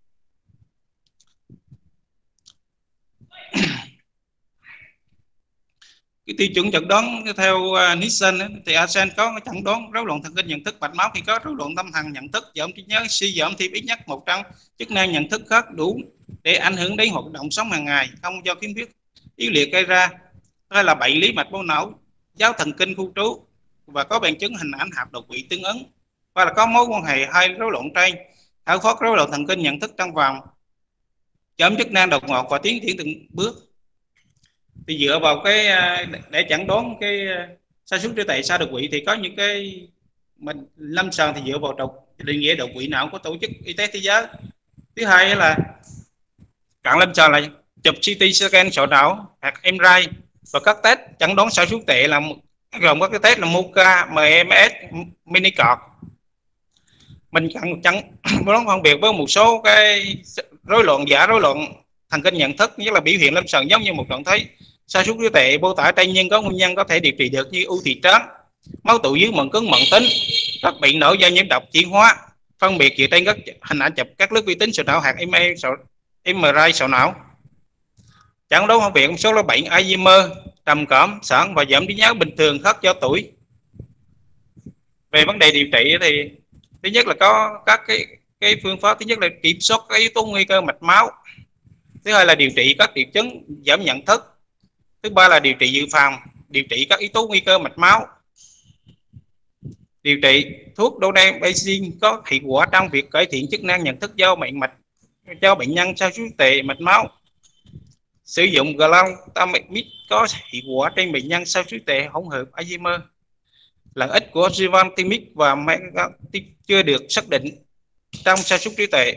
Cái tiêu chuẩn chẩn đoán theo uh, Nielsen thì Asen có cái chẩn đoán rối loạn thần kinh nhận thức mạch máu khi có rối loạn tâm thần nhận thức, giảm trí nhớ, suy giảm thêm ít nhất một trong chức năng nhận thức khác đủ để ảnh hưởng đến hoạt động sống hàng ngày, không do khiếm khuyết yếu liệt gây ra, hay là bệnh lý mạch máu não, giáo thần kinh khu trú và có bằng chứng hình ảnh hạp đột quỵ tương ứng, hoặc là có mối quan hệ hay rối loạn trên, khảo phát rối loạn thần kinh nhận thức trong vòng giảm chức năng đột ngột và tiến triển từng bước. Thì dựa vào cái để chẩn đoán cái sa sút trí tuệ sau đột quỵ thì có những cái mình lâm sàng thì dựa vào đột định nghĩa đột quỵ não của tổ chức y tế thế giới. Thứ hai là cận lâm sàng là chụp xê tê scan sọ não hoặc em rờ i và các test chẩn đoán sa sút trí tuệ là gồm các cái test là Moca, em em ét, mini cọt. Mình cần chẩn đoán phân biệt với một số cái rối loạn giả rối loạn thần kinh nhận thức, nhất là biểu hiện lâm sàng giống như một trạng thái sa sút trí tuệ mô tả trên nhưng có nguyên nhân có thể điều trị được như ưu thị trán, máu tụ dưới màng cứng màng tính, các bệnh nổi do nhiễm độc chuyển hóa, phân biệt dựa trên các hình ảnh chụp các lớp vi tính sọ não hoặc em rờ i sọ não. Chẩn đoán phân biệt một số là bệnh Alzheimer, trầm cảm, sẵn và giảm trí nhớ bình thường khác do tuổi. Về vấn đề điều trị thì thứ nhất là có các cái cái phương pháp, thứ nhất là kiểm soát cái yếu tố nguy cơ mạch máu, thứ hai là điều trị các triệu chứng giảm nhận thức, thứ ba là điều trị dự phòng, điều trị các yếu tố nguy cơ mạch máu. Điều trị thuốc donepezil có hiệu quả trong việc cải thiện chức năng nhận thức do bệnh mạch cho bệnh nhân sa sút trí tuệ mạch máu. Sử dụng glutamate có hiệu quả trên bệnh nhân sa sút trí tuệ hỗn hợp Alzheimer. Lợi ích của rivantimig và megatin chưa được xác định trong sa sút trí tuệ.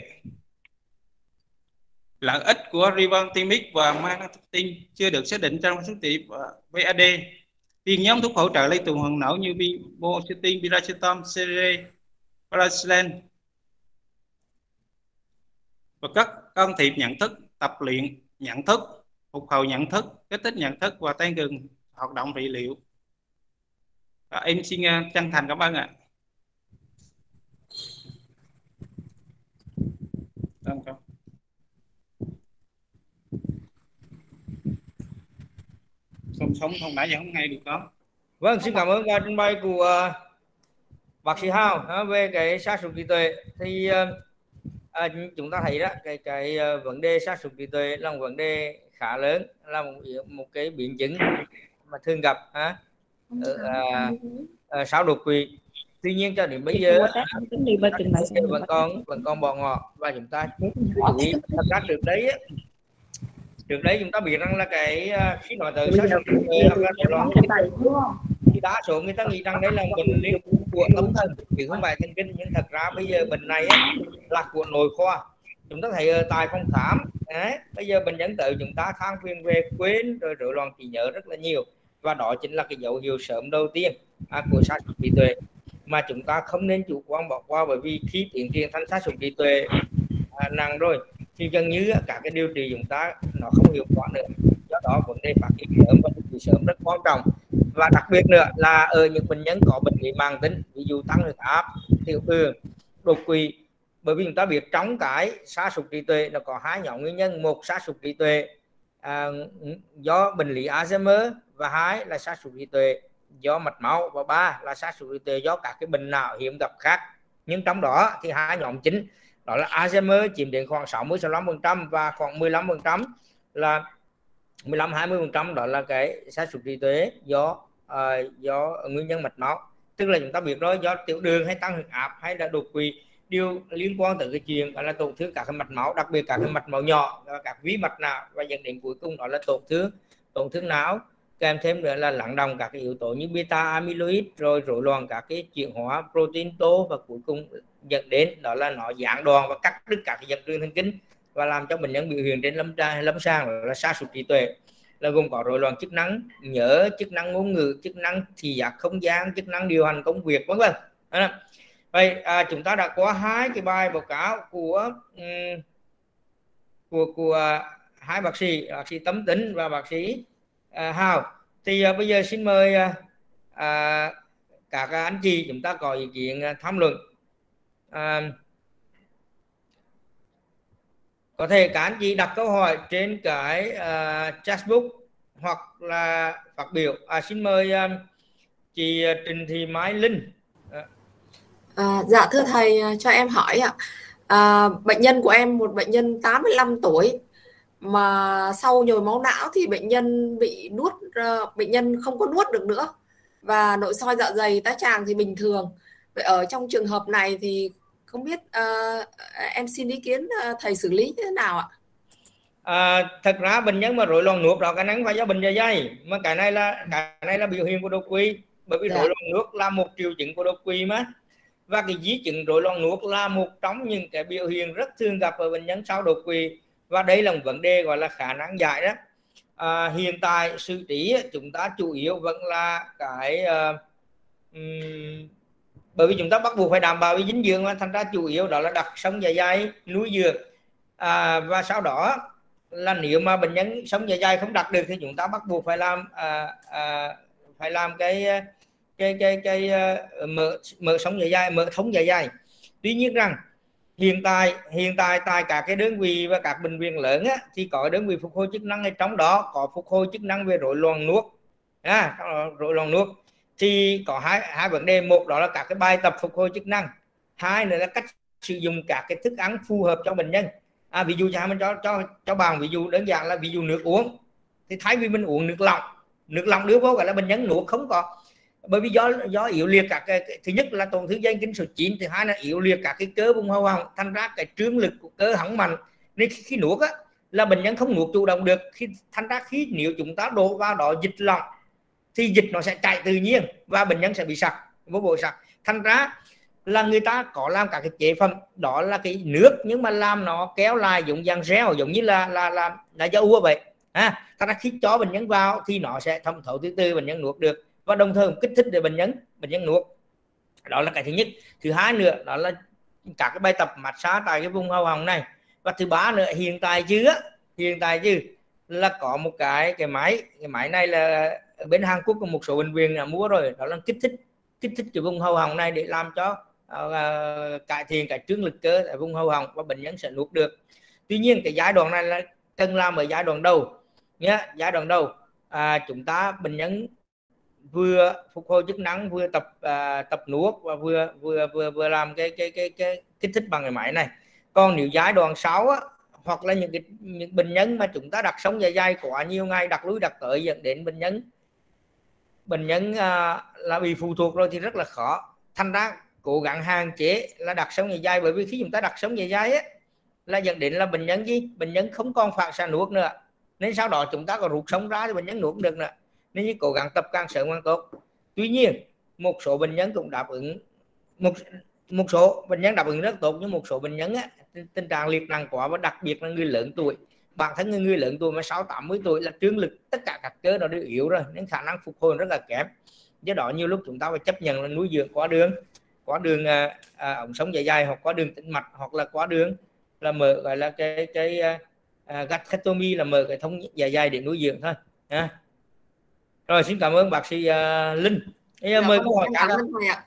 Lợi ích của rivantimig và megatin chưa được xác định trong sa sút trí tuệ vê a đê. Tiền nhóm thuốc hỗ trợ lấy tuần hoàn não như vibostatin, piracetam, serine, paracetamol và các can thiệp nhận thức, tập luyện nhận thức, phục hồi nhận thức, kích thích nhận thức và tăng cường hoạt động trị liệu. À, em xin uh, chân thành cảm ơn ạ. À. Sống sống không nãy giờ không nghe được đó. Vâng, xin cảm ơn bài trình bày của uh, bác sĩ Hào uh, về cái sa sút trí tuệ. Thì uh, À, chúng ta thấy đó cái cái uh, vấn đề sa sút trí tuệ là một vấn đề khá lớn, là một, một cái biến chứng mà thường gặp ha, ở, uh, uh, sau đột quỵ. Tuy nhiên cho đến bây giờ vẫn còn vẫn còn bỏ ngỏ và chúng ta chú ý. Thật ra trước đấy trước đấy chúng ta biết rằng là cái uh, khi nói tới sa sút trí tuệ hoặc là rối loạn thì đa số người ta nghĩ rằng đấy là bệnh lý của tâm thần chứ không phải thần kinh, nhưng thật ra bây giờ bệnh này ấy, là của nội khoa. Chúng ta thấy tại phòng khám đấy, bây giờ bệnh nhân tới chúng ta than phiền về quên rồi rối loạn trí nhớ rất là nhiều, và đó chính là cái dấu hiệu sớm đầu tiên à, của sa sút trí tuệ mà chúng ta không nên chủ quan bỏ qua, bởi vì khi tiến triển thành sa sút trí tuệ à, nặng rồi thì gần như cả cái điều trị chúng ta nó không hiệu quả nữa. Do đó vấn đề phát hiện sớm và điều trị sớm rất quan trọng, và đặc biệt nữa là ở những bệnh nhân có bệnh lý mãn tính, ví dụ tăng huyết áp, tiểu đường, đột quỵ. Bởi vì chúng ta biết trong cái sa sút trí tuệ nó có hai nhóm nguyên nhân: một sa sút trí tuệ à, do bệnh lý Alzheimer, và hai là sa sút trí tuệ do mạch máu, và ba là sa sút trí tuệ do các cái bệnh não hiếm gặp khác. Nhưng trong đó thì hai nhóm chính đó là Alzheimer chiếm đến khoảng sáu mươi đến sáu mươi lăm phần trăm và khoảng mười lăm phần trăm là mười lăm đến hai mươi phần trăm đó là cái sa sút trí tuệ do uh, do nguyên nhân mạch máu. Tức là chúng ta biết rồi, do tiểu đường hay tăng huyết áp hay là đột quỵ đều liên quan tới cái chuyện là tổn thương các cái mạch máu, đặc biệt các cái mạch máu nhỏ và các ví mạch não, và dẫn đến cuối cùng đó là tổn thương tổn thương não, kèm thêm nữa là lắng động các cái yếu tố như beta amyloid, rồi rối loạn các cái chuyển hóa protein tố, và cuối cùng dẫn đến đó là nó gián đoạn và cắt đứt các cái dây truyền thần kinh và làm cho bệnh nhân biểu hiện trên lâm lâm sàng là sa sút trí tuệ, là gồm có rối loạn chức năng nhớ, chức năng ngôn ngữ, chức năng thị giác không gian, chức năng điều hành công việc, vân vân. Vậy à, chúng ta đã có hai cái bài báo cáo của um, của của hai bác sĩ, bác sĩ Tâm Tính và bác sĩ uh, à, Hào. Thì à, bây giờ xin mời à, à, các anh chị chúng ta có ý kiến tham luận. À, có thể các anh chị đặt câu hỏi trên cái uh, chatbook hoặc là phát biểu. À, xin mời uh, chị Trịnh Thị Mai Linh. À, dạ thưa thầy, cho em hỏi ạ. À, bệnh nhân của em một bệnh nhân tám mươi lăm tuổi mà sau nhồi máu não thì bệnh nhân bị nuốt, uh, bệnh nhân không có nuốt được nữa và nội soi dạ dày tá tràng thì bình thường. Vậy ở trong trường hợp này thì không biết uh, em xin ý kiến uh, thầy xử lý như thế nào ạ? À, thật ra bệnh nhân mà rối loạn nuốt đó cái này không phải do bệnh dạ dày, mà cái này là cái này là biểu hiện của đột quỵ, bởi vì dạ. rối loạn nuốt là một triệu chứng của đột quỵ mà, và cái di chứng rối loạn nuốt là một trong những cái biểu hiện rất thường gặp ở bệnh nhân sau đột quỵ, và đây là một vấn đề gọi là khả năng giải đó. À, hiện tại xử trí chúng ta chủ yếu vẫn là cái uh, um, bởi vì chúng ta bắt buộc phải đảm bảo với dinh dưỡng, mà thành ra chủ yếu đó là đặt sống dạ dày, nuôi dưỡng, à, và sau đó là nếu mà bệnh nhân sống dạ dày không đặt được thì chúng ta bắt buộc phải làm à, à, phải làm cái cái cái cái, cái mở mở sống dạ dày, mở thống dạ dày. Tuy nhiên rằng hiện tại hiện tại tại các cái đơn vị và các bệnh viện lớn á, thì có đơn vị phục hồi chức năng, trong đó có phục hồi chức năng về rối loạn nuốt, à, rối loạn nuốt thì có hai hai vấn đề. Một đó là các cái bài tập phục hồi chức năng, hai nữa là cách sử dụng các cái thức ăn phù hợp cho bệnh nhân. À, ví dụ cho mình cho cho cho bạn ví dụ đơn giản là ví dụ nước uống, thì thay vì mình uống nước lọc, nước lọc đưa vô gọi là bệnh nhân nuốt không có, bởi vì do do yếu liệt các cái, thứ nhất là tổn thương dây kinh số chín, thứ hai là yếu liệt các cái cơ vùng hầu họng, thành ra cái trương lực của cơ hỏng mạnh, nên khi, khi nuốt á là bệnh nhân không nuốt chủ động được. Khi thành ra khi nếu chúng ta đổ vào đó dịch lỏng thì dịch nó sẽ chạy tự nhiên và bệnh nhân sẽ bị sặc, vô bội sặc. Thành ra là người ta có làm các cái chế phẩm đó là cái nước, nhưng mà làm nó kéo lại giống dạng gel, giống như là là là là da ua vậy. À, thành ra khi cho bệnh nhân vào thì nó sẽ thẩm thấu từ từ, bệnh nhân nuốt được, và đồng thời kích thích để bệnh nhân bệnh nhân nuốt. Đó là cái thứ nhất. Thứ hai nữa đó là các cái bài tập massage tại cái vùng hầu họng này. Và thứ ba nữa, hiện tại chứ hiện tại chứ là có một cái cái máy cái máy này là ở bên Hàn Quốc có một số bệnh viện là mua rồi, đó là kích thích kích thích cái vùng hầu họng này để làm cho uh, cải thiện cái trương lực cơ ở vùng hầu họng và bệnh nhân sẽ nuốt được. Tuy nhiên cái giai đoạn này là cần làm ở giai đoạn đầu nhé. Giai đoạn đầu à, chúng ta bệnh nhân vừa phục hồi chức năng, vừa tập uh, tập nuốt và vừa vừa vừa vừa làm cái cái cái cái kích thích bằng cái máy này. Còn nếu giai đoạn sáu á, hoặc là những cái những bệnh nhân mà chúng ta đặt sống dạ dày quá nhiều ngày, đặt lui đặt tới, dẫn đến bệnh nhân bệnh nhân uh, là bị phụ thuộc rồi thì rất là khó. Thành ra cố gắng hạn chế là đặt sống dạ dày, bởi vì khi chúng ta đặt sống dạ dày á là dẫn đến là bệnh nhân gì bệnh nhân không còn phản xạ nuốt nữa, nên sau đó chúng ta có rút sống ra thì bệnh nhân nuốt được nữa, nên như cố gắng tập càng sớm càng tốt. Tuy nhiên một số bệnh nhân cũng đáp ứng một một số bệnh nhân đáp ứng rất tốt, nhưng một số bệnh nhân á, tình trạng liệt nặng quá, và đặc biệt là người lớn tuổi. Bản thân người, người lớn tuổi mà sáu tám mươi tuổi là trương lực tất cả các cơ nó đều yếu rồi, nên khả năng phục hồi rất là kém. Do đó nhiều lúc chúng ta phải chấp nhận là nuôi dưỡng qua đường qua đường à, à, ống sống dạ dày, hoặc qua đường tĩnh mạch, hoặc là qua đường là mở gọi là cái cái à, gastrectomy, là mở cái thông dạ dày để nuôi dưỡng thôi. À. Rồi xin cảm ơn bác sĩ uh, Linh. Dạ, mời câu hỏi cả.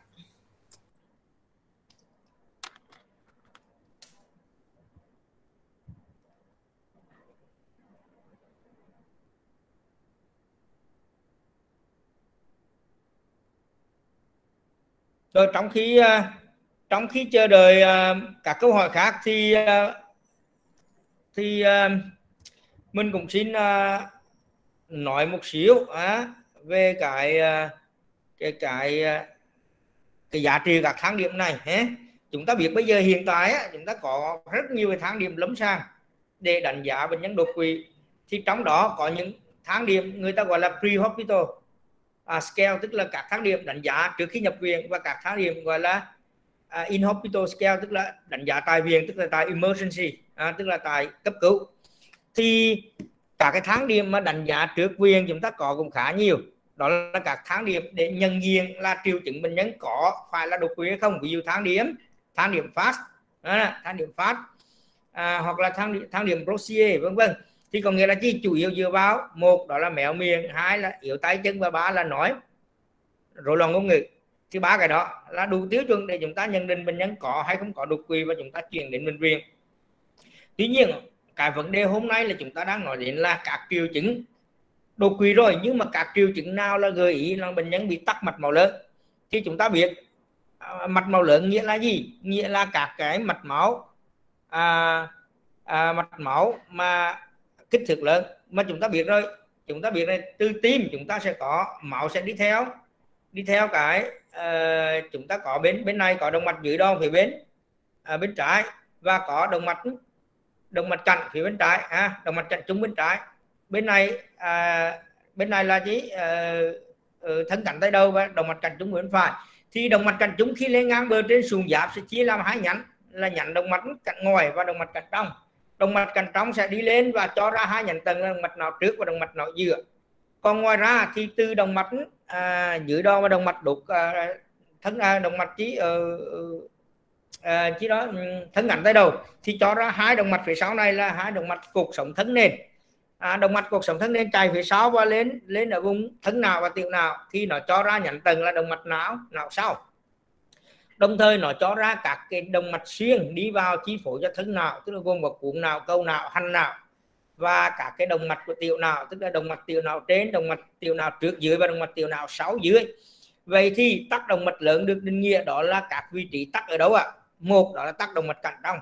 Rồi trong khi uh, trong khi chờ đợi uh, các câu hỏi khác thì uh, thì uh, mình cũng xin uh, nói một xíu à, về cái cái cái cái giá trị các thang điểm này. Hè? Chúng ta biết bây giờ hiện tại á, chúng ta có rất nhiều cái thang điểm lâm sàng để đánh giá bệnh nhân đột quỵ, thì trong đó có những thang điểm người ta gọi là pre-hospital à, scale, tức là các thang điểm đánh giá trước khi nhập viện, và các thang điểm gọi là uh, in-hospital scale, tức là đánh giá tại viện, tức là tại emergency, à, tức là tại cấp cứu. Thì các cái thang điểm mà đánh giá trước viện chúng ta có cũng khá nhiều. Đó là các thang điểm để nhận diện là triệu chứng bệnh nhân có phải là đột quỵ hay không. Ví dụ thang điểm thang điểm FAST, à, thang điểm FAST à, hoặc là thang thang điểm Brosier vân vân. Thì có nghĩa là chi? Chủ yếu dựa vào một đó là méo miệng, hai là yếu tay chân, và ba là nói rối loạn ngôn ngữ. Thì ba cái đó là đủ tiêu chuẩn để chúng ta nhận định bệnh nhân có hay không có đột quỵ và chúng ta chuyển đến bệnh viện. Tuy nhiên cái vấn đề hôm nay là chúng ta đang nói đến là các triệu chứng đột quỵ rồi, nhưng mà các triệu chứng nào là gợi ý là bệnh nhân bị tắc mạch máu lớn? Thì chúng ta biết à, mạch máu lớn nghĩa là gì? Nghĩa là các cái mạch máu à, à, mạch máu mà kích thước lớn, mà chúng ta biết rồi, chúng ta biết rồi, từ tim chúng ta sẽ có máu sẽ đi theo đi theo cái uh, chúng ta có bên bên này có động mạch dưới đòn phía bên à, bên trái, và có động mạch động mạch cạnh phía bên trái, à, động mạch cạnh trung bên trái. Bên này à, bên này là gì? À, thân cạnh tay đầu và động mạch cạnh trung bên phải. Thì động mạch cạnh trung khi lên ngang bờ trên sụn giáp sẽ chia làm hai nhánh, là nhánh động mạch cạnh ngoài và động mạch cạnh trong. Động mạch cạnh trong sẽ đi lên và cho ra hai nhánh tầng là động mạch não trước và động mạch não giữa. Còn ngoài ra thì từ động mạch à, dưới đo và động mạch đục à, thân à, động mạch chí uh, uh, chí đó thân cạnh tay đầu thì cho ra hai động mạch phía sau này là hai động mạch cột sống thân nền. À, động mạch cột sống thân nền chạy phía sau và lên lên ở vùng thân não và tiểu não, thì nó cho ra nhánh tầng là động mạch não não sau. Đồng thời nó cho ra các cái động mạch xuyên đi vào chi phối cho thân não, tức là gồm có cuống não, cầu não, hành não, và các cái động mạch của tiểu não, tức là động mạch tiểu não trên, động mạch tiểu não trước dưới và động mạch tiểu não sau dưới. Vậy thì tắc động mạch lớn được định nghĩa đó là các vị trí tắc ở đâu ạ? À? Một đó là tắc động mạch cạnh trong,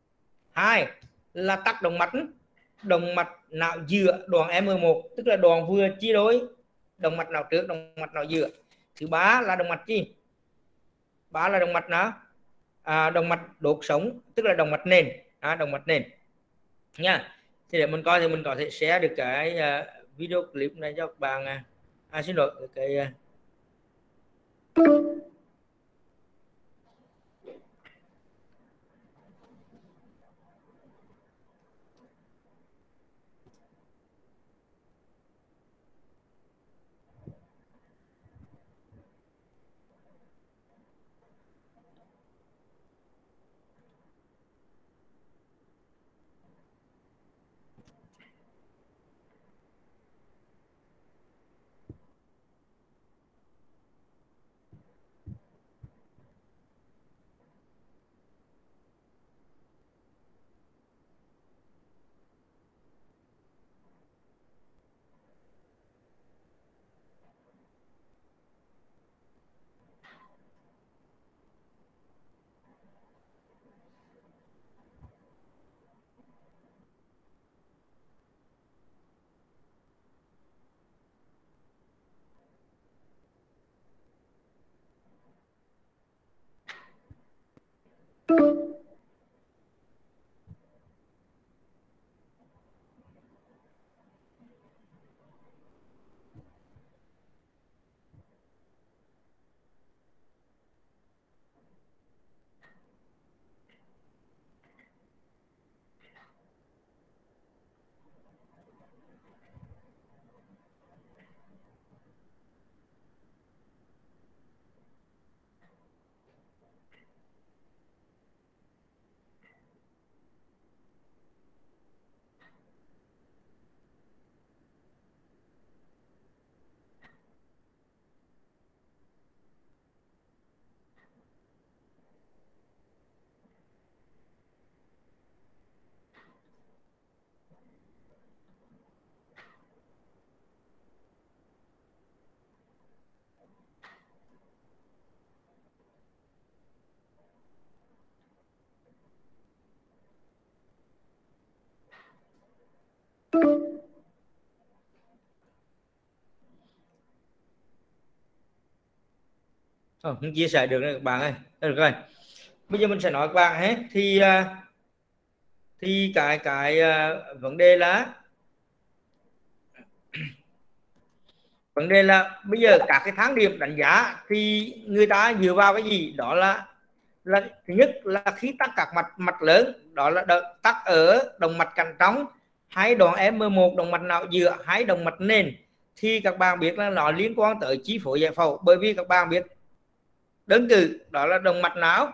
hai là tắc động mạch động mạch não giữa đoạn M một, tức là đoạn vừa chia đôi động mạch não trước, động mạch não giữa. Thứ ba là động mạch chi? Ba là động mạch nào? À, động mạch đốt sống, tức là động mạch nền, à, động mạch nền nha. Thì để mình coi thì mình có thể share được cái uh, video clip này cho các bạn. À, à xin lỗi cái uh... Oh, không chia sẻ được nữa các bạn ơi. Được rồi. Bây giờ mình sẽ nói các bạn hết thì thì cái cái vấn đề là vấn đề là bây giờ các cái thang điểm đánh giá thì người ta dựa vào cái gì? Đó là là thứ nhất là khi tắc các mạch mạch lớn, đó là tắc ở động mạch cạnh trong hay đoạn M một, động mạch não giữa hay động mạch nền, thì các bạn biết là nó liên quan tới chi phối giải phẫu. Bởi vì các bạn biết đơn cử đó là động mạch não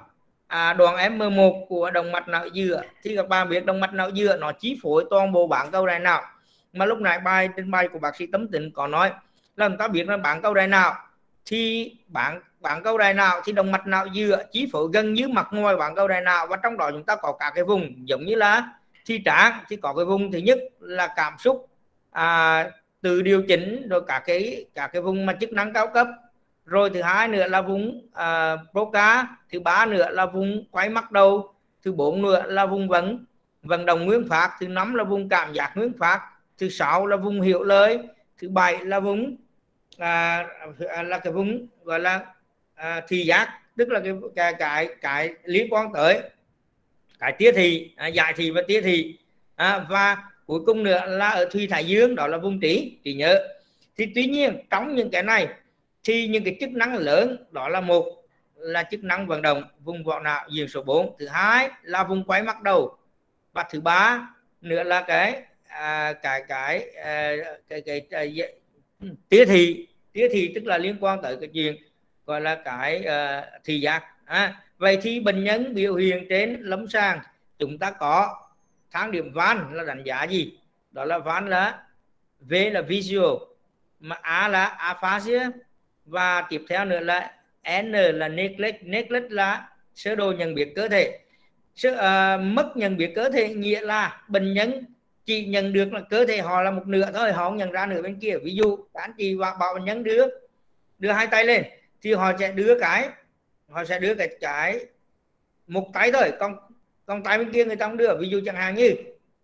à, đoạn M một của động mạch não dựa thì các bạn biết động mạch não dựa nó chi phối toàn bộ bán cầu đại não, mà lúc nãy bài trình bày của bác sĩ Tấm Tĩnh có nói là chúng ta biết là bán cầu đại não thì bán bán cầu đại não thì động mạch não dựa chi phối gần như mặt ngoài bán cầu đại não, và trong đó chúng ta có cả cái vùng giống như là thi tráng thì có cái vùng thứ nhất là cảm xúc, à, tự điều chỉnh, rồi cả cái cả cái vùng mà chức năng cao cấp, rồi thứ hai nữa là vùng à, Broca, thứ ba nữa là vùng quay mắt đầu, thứ bốn nữa là vùng vận vận động nguyên phát, thứ năm là vùng cảm giác nguyên phát, thứ sáu là vùng hiểu lời, thứ bảy là vùng à, là cái vùng gọi là à, thị giác, tức là cái cái cái, cái liên quan tới cái tia thị, à, giải thị và tia thị, à, và cuối cùng nữa là ở thùy thái dương, đó là vùng trí trí nhớ. Thì tuy nhiên trong những cái này thì những cái chức năng lớn đó là một là chức năng vận động vùng vỏ não diện số bốn, thứ hai là vùng quay mắt đầu, và thứ ba nữa là cái à, cái cái à, cái cái, cái, cái tia thị tia thị tức là liên quan tới cái chuyện gọi là cái uh, thị giác. À, vậy thì bệnh nhân biểu hiện trên lâm sàng chúng ta có thang điểm van là đánh giá gì? Đó là van là V là visual, mà A là aphasia, và tiếp theo nữa là N là neglect. Neglect là sơ đồ nhận biết cơ thể. Sơ, uh, mất nhận biết cơ thể nghĩa là bệnh nhân chỉ nhận được là cơ thể họ là một nửa thôi, họ không nhận ra nửa bên kia. Ví dụ các anh chị bảo bệnh nhân đưa đưa hai tay lên thì họ sẽ đưa cái họ sẽ đưa cái cái một tay thôi, còn còn tay bên kia người ta không đưa. Ví dụ chẳng hạn như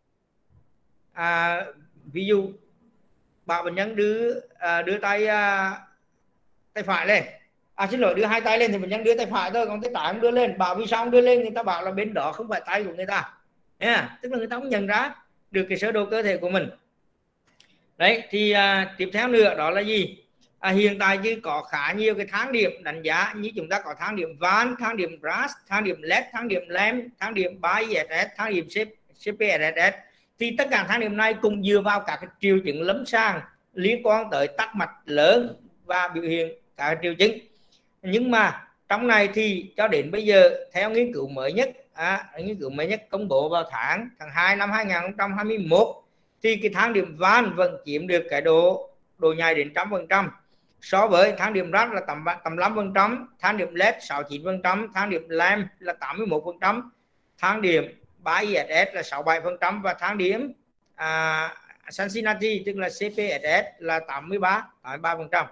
à, ví dụ bảo bệnh nhân đưa à, đưa tay à, tay phải lên, à xin lỗi đưa hai tay lên thì bệnh nhân đưa tay phải thôi, còn tay trái không đưa lên. Bảo vì sao không đưa lên? Người ta bảo là bên đó không phải tay của người ta, yeah. Tức là người ta không nhận ra được cái sơ đồ cơ thể của mình. Đấy thì à, tiếp theo nữa đó là gì? À, hiện tại chứ có khá nhiều cái thang điểm đánh giá, như chúng ta có thang điểm van, thang điểm Brass, thang điểm led, thang điểm Lamb, thang điểm Bay ét ét, thang điểm xê pê ét ét. Thì tất cả thang điểm này cùng dựa vào các cái triệu chứng lâm sàng liên quan tới tắc mạch lớn và biểu hiện các triệu chứng. Nhưng mà trong này thì cho đến bây giờ theo nghiên cứu mới nhất, à, nghiên cứu mới nhất công bố vào tháng tháng hai năm hai nghìn không trăm hai mươi mốt, thì cái thang điểm van vẫn chiếm được cái độ độ nhạy đến trăm phần trăm, so với thang điểm Brass là tầm tầm năm phần trăm, thang điểm led sáu mươi chín phần trăm, thang điểm Lamb là tám mươi mốt phần trăm, thang điểm Bay ét ét là sáu mươi bảy phần trăm, và thang điểm à, Cincinnati tức là xê pê ét ét là tám mươi ba phần trăm.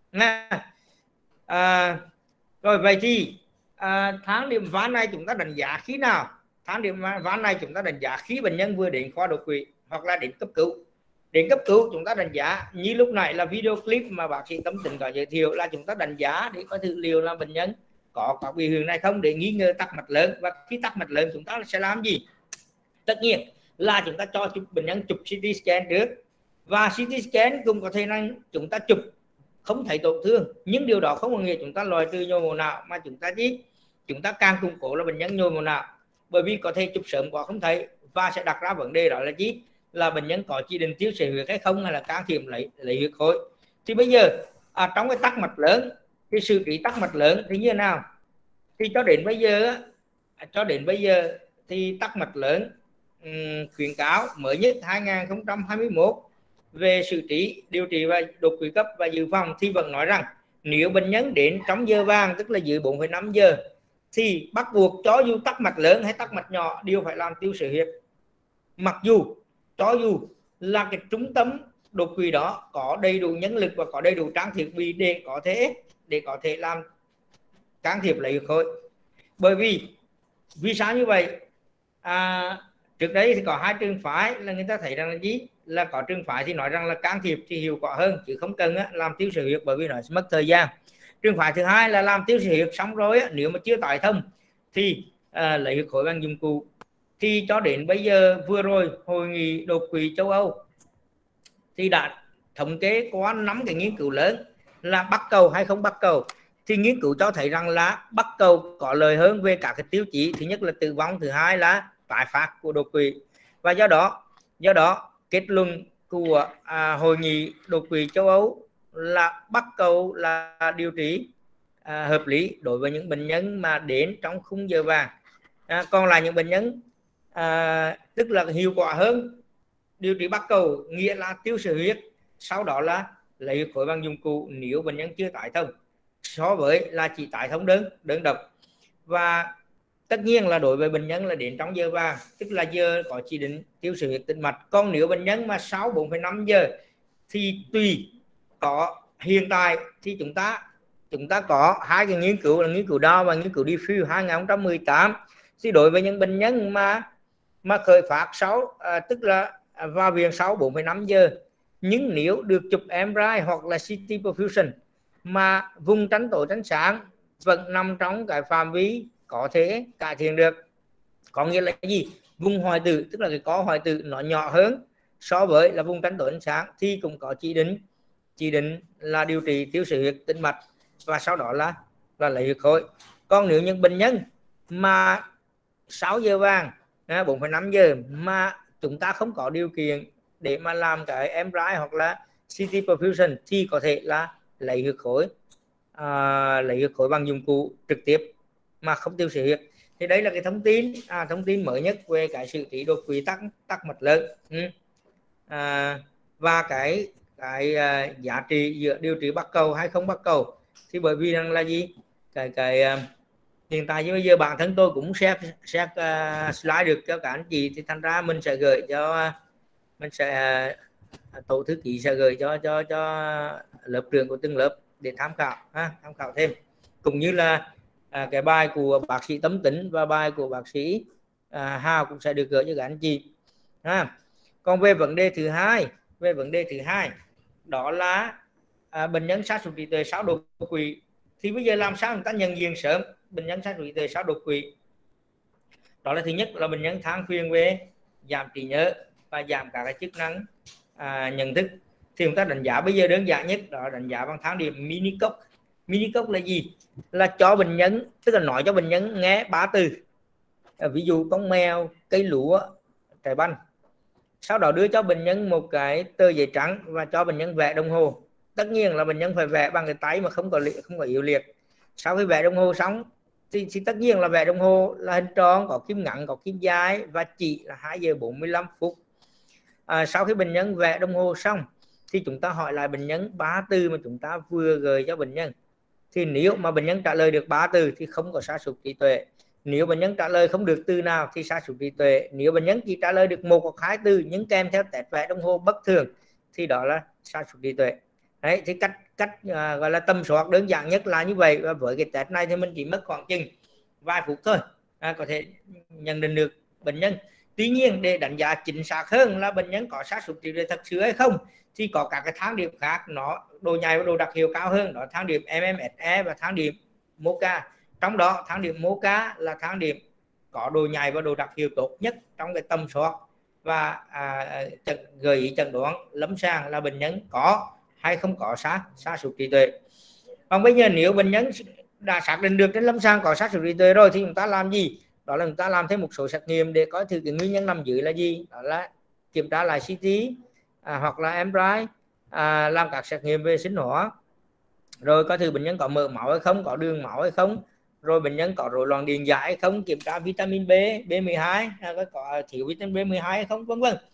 À, rồi vậy thì à, thang điểm van này chúng ta đánh giá khi nào? Thang điểm van này chúng ta đánh giá khi bệnh nhân vừa đến khoa đột quỵ hoặc là đến cấp cứu. Đến cấp cứu chúng ta đánh giá như lúc này là video clip mà bác sĩ Tấm Tĩnh có giới thiệu, là chúng ta đánh giá để có thử liệu là bệnh nhân có các biểu hiện này không để nghi ngờ tắc mạch lớn. Và khi tắc mạch lớn chúng ta sẽ làm gì? Tất nhiên là chúng ta cho chụp bệnh nhân chụp xê tê scan trước, và xê tê scan cũng có thể là chúng ta chụp không thấy tổn thương, nhưng điều đó không có nghĩa chúng ta loại trừ nhồi máu não, mà chúng ta chỉ chúng ta càng củng cố là bệnh nhân nhồi máu não, bởi vì có thể chụp sớm quá không thấy, và sẽ đặt ra vấn đề đó là gì? Là bệnh nhân có chỉ định tiêu sẻ huyết hay không, hay là can thiệp lấy lấy huyết khối. Thì bây giờ à, trong cái tắc mạch lớn thì xử trí tắc mạch lớn thì như thế nào? Thì cho đến bây giờ cho đến bây giờ thì tắc mạch lớn um, khuyến cáo mới nhất hai nghìn không trăm hai mươi mốt về xử trí, điều trị và đột quỵ cấp và dự phòng thì vẫn nói rằng nếu bệnh nhân đến trong giờ vàng, tức là dưới bốn phẩy năm giờ, thì bắt buộc cho dù tắc mạch lớn hay tắc mạch nhỏ đều phải làm tiêu sẻ huyết, mặc dù cho dù là cái trung tâm đột quỵ đó có đầy đủ nhân lực và có đầy đủ trang thiết bị để có thể để có thể làm can thiệp lấy huyết khối. Bởi vì vì sao như vậy? À, trước đây thì có hai trường phái là người ta thấy rằng là gì? Là có trường phái thì nói rằng là can thiệp thì hiệu quả hơn, chứ không cần á, làm tiêu sẻ huyết bởi vì nó mất thời gian. Trường phái thứ hai là làm tiêu sẻ huyết xong rồi á, nếu mà chưa tái thông thì à, lấy huyết khối bằng dụng cụ. Thì cho đến bây giờ vừa rồi hội nghị đột quỵ châu Âu thì đã thống kê có năm cái nghiên cứu lớn là bắt cầu hay không bắt cầu. Thì nghiên cứu cho thấy rằng là bắt cầu có lợi hơn về các cái tiêu chí. Thứ nhất là tử vong, thứ hai là tái phát của đột quỵ. Và do đó do đó kết luận của à, hội nghị đột quỵ châu Âu là bắt cầu là điều trị à, hợp lý đối với những bệnh nhân mà đến trong khung giờ vàng. À, còn là những bệnh nhân à, tức là hiệu quả hơn điều trị bắt cầu, nghĩa là tiêu sợi huyết, sau đó là lấy huyết khối bằng dụng cụ nếu bệnh nhân chưa tái thông, so với là chỉ tái thông đơn đơn độc. Và tất nhiên là đối với bệnh nhân là đến trong giờ vàng, tức là giờ có chỉ định tiêu sợi huyết tĩnh mạch. Còn nếu bệnh nhân mà sau bốn phẩy năm giờ thì tùy có, hiện tại thì chúng ta chúng ta có hai cái nghiên cứu là nghiên cứu Dow và nghiên cứu Diffuse hai không một tám. Thì đối với những bệnh nhân mà mà khởi phát sau à, tức là vào viện sau bốn phẩy năm giờ, nhưng nếu được chụp em rờ i hoặc là xê tê perfusion mà vùng tránh tối tránh sáng vẫn nằm trong cái phạm vi có thể cải thiện được. Có nghĩa là gì? Vùng hoại tử, tức là cái có hoại tử nó nhỏ hơn so với là vùng tránh tối tránh sáng, thì cũng có chỉ định chỉ định là điều trị tiêu sợi huyết tĩnh mạch và sau đó là là lấy huyết khối. Còn nếu những bệnh nhân mà sáu giờ vàng, bốn phẩy năm giờ mà chúng ta không có điều kiện để mà làm cái em rờ i hoặc là xê tê perfusion thì có thể là lấy huyết khối à, lấy huyết khối bằng dụng cụ trực tiếp mà không tiêu sợi huyết. Thì đấy là cái thông tin à, thông tin mới nhất về cái xử trí đột quỵ tắc tắc mạch lớn. Ừ. À, và cái cái uh, giá trị giữa điều trị bắt cầu hay không bắt cầu thì bởi vì rằng là gì, cái cái uh, hiện tại như bây giờ bản thân tôi cũng share share uh, slide được cho các anh chị, thì thành ra mình sẽ gửi cho uh, mình sẽ uh, tổ thư ký sẽ gửi cho cho cho lớp trưởng của từng lớp để tham khảo ha, tham khảo thêm, cũng như là uh, cái bài của bác sĩ Tâm Tính và bài của bác sĩ uh, Hào cũng sẽ được gửi cho các anh chị ha. Còn về vấn đề thứ hai về vấn đề thứ hai đó là à, bệnh nhân sa sút trí tuệ sau đột quỵ. Thì bây giờ làm sao chúng ta nhận diện sớm bệnh nhân sa sút trí tuệ sau đột quỵ? Đó là thứ nhất là bệnh nhân than phiền về giảm trí nhớ và giảm các cái chức năng à, nhận thức. Thì chúng ta đánh giá bây giờ đơn giản nhất đó là đánh giá bằng thang điểm mini cốc. Mini cốc là gì? Là cho bệnh nhân, tức là nói cho bệnh nhân nghe ba từ, à, ví dụ con mèo, cây lúa, trái banh. Sau đó đưa cho bệnh nhân một cái tờ giấy trắng và cho bệnh nhân vẽ đồng hồ. Tất nhiên là bệnh nhân phải vẽ bằng cái tay mà không có không có yếu liệt. Sau khi vẽ đồng hồ xong thì, thì tất nhiên là vẽ đồng hồ là hình tròn, có kim ngắn, có kim dài và chỉ là hai giờ bốn mươi lăm phút. À, sau khi bệnh nhân vẽ đồng hồ xong thì chúng ta hỏi lại bệnh nhân ba từ mà chúng ta vừa gửi cho bệnh nhân. Thì nếu mà bệnh nhân trả lời được ba từ thì không có sa sút trí tuệ. Nếu bệnh nhân trả lời không được từ nào thì sa sút trí tuệ. Nếu bệnh nhân chỉ trả lời được một hoặc hai từ nhưng kèm theo test vẽ đồng hồ bất thường thì đó là sa sút trí tuệ. Đấy, thì cách cách uh, gọi là tầm soát đơn giản nhất là như vậy. Và với cái test này thì mình chỉ mất khoảng chừng vài phút thôi à, có thể nhận định được bệnh nhân. Tuy nhiên để đánh giá chính xác hơn là bệnh nhân có sa sút trí tuệ thật sự hay không thì có các cái thang điểm khác, nó độ nhạy và độ đặc hiệu cao hơn, đó thang điểm em em ét e và thang điểm MoCA. Trong đó thang điểm MoCA là thang điểm có độ nhạy và độ đặc hiệu tốt nhất trong cái tầm soát và à, chẩn, gợi ý chẩn đoán lâm sàng là bệnh nhân có hay không có sa sa sút trí tuệ. Còn bây giờ nếu bệnh nhân đã xác định được trên lâm sàng có sa sút trí tuệ rồi thì chúng ta làm gì? Đó là chúng ta làm thêm một số xét nghiệm để coi thử cái nguyên nhân nằm dưới là gì. Đó là kiểm tra lại xê tê à, hoặc là em rờ i, à, làm các xét nghiệm về sinh hóa, rồi coi thử bệnh nhân có mỡ máu hay không, có đường máu hay không, rồi bệnh nhân có rối loạn điện giải hay không, kiểm tra vitamin B, B mười hai, có, có thiếu vitamin B mười hai hay không, vân vân.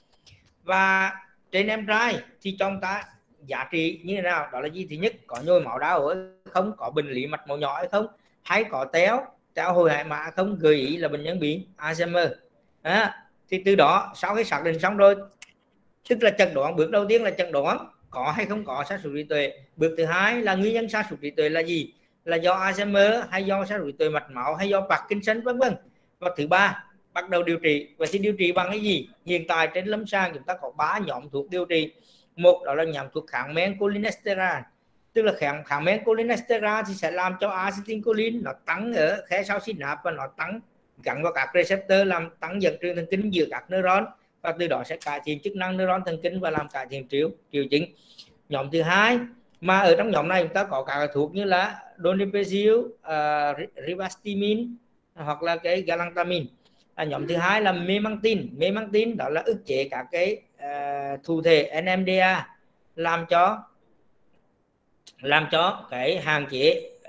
Và trên em rờ i thì cho chúng ta giá trị như thế nào? Đó là gì? Thứ nhất, có nhồi máu đau hay không, có bệnh lý mạch máu nhỏ hay không, hay có téo téo hồi hải mã không, gợi ý là bệnh nhân bị Alzheimer. À, thì từ đó sau khi xác định xong rồi, tức là chẩn đoán, bước đầu tiên là chẩn đoán có hay không có sa sút trí tuệ. Bước thứ hai là nguyên nhân sa sút trí tuệ là gì? Là do Alzheimer hay do sa sút trí tuệ mạch máu hay do Parkinson, vân vân. Và thứ ba, bắt đầu điều trị. Và thì điều trị bằng cái gì? Hiện tại trên lâm sàng chúng ta có ba nhóm thuốc điều trị. Một đó là nhóm thuốc kháng men cholinesterase, tức là kháng kháng men cholinesterase thì sẽ làm cho acetylcholine nó tăng ở khe sau synapse và nó tăng gắn vào các receptor, làm tăng dẫn truyền thần kinh giữa các neuron, và từ đó sẽ cải thiện chức năng neuron thần kinh và làm cải thiện triệu triệu chứng. Nhóm thứ hai mà ở trong nhóm này chúng ta có các thuốc như là donepezil, uh, rivastimin hoặc là cái galantamine. À, nhóm thứ hai là memantine. Memantine đó là ức chế các cái uh, thụ thể en em đê a, làm cho làm cho cái hạn chế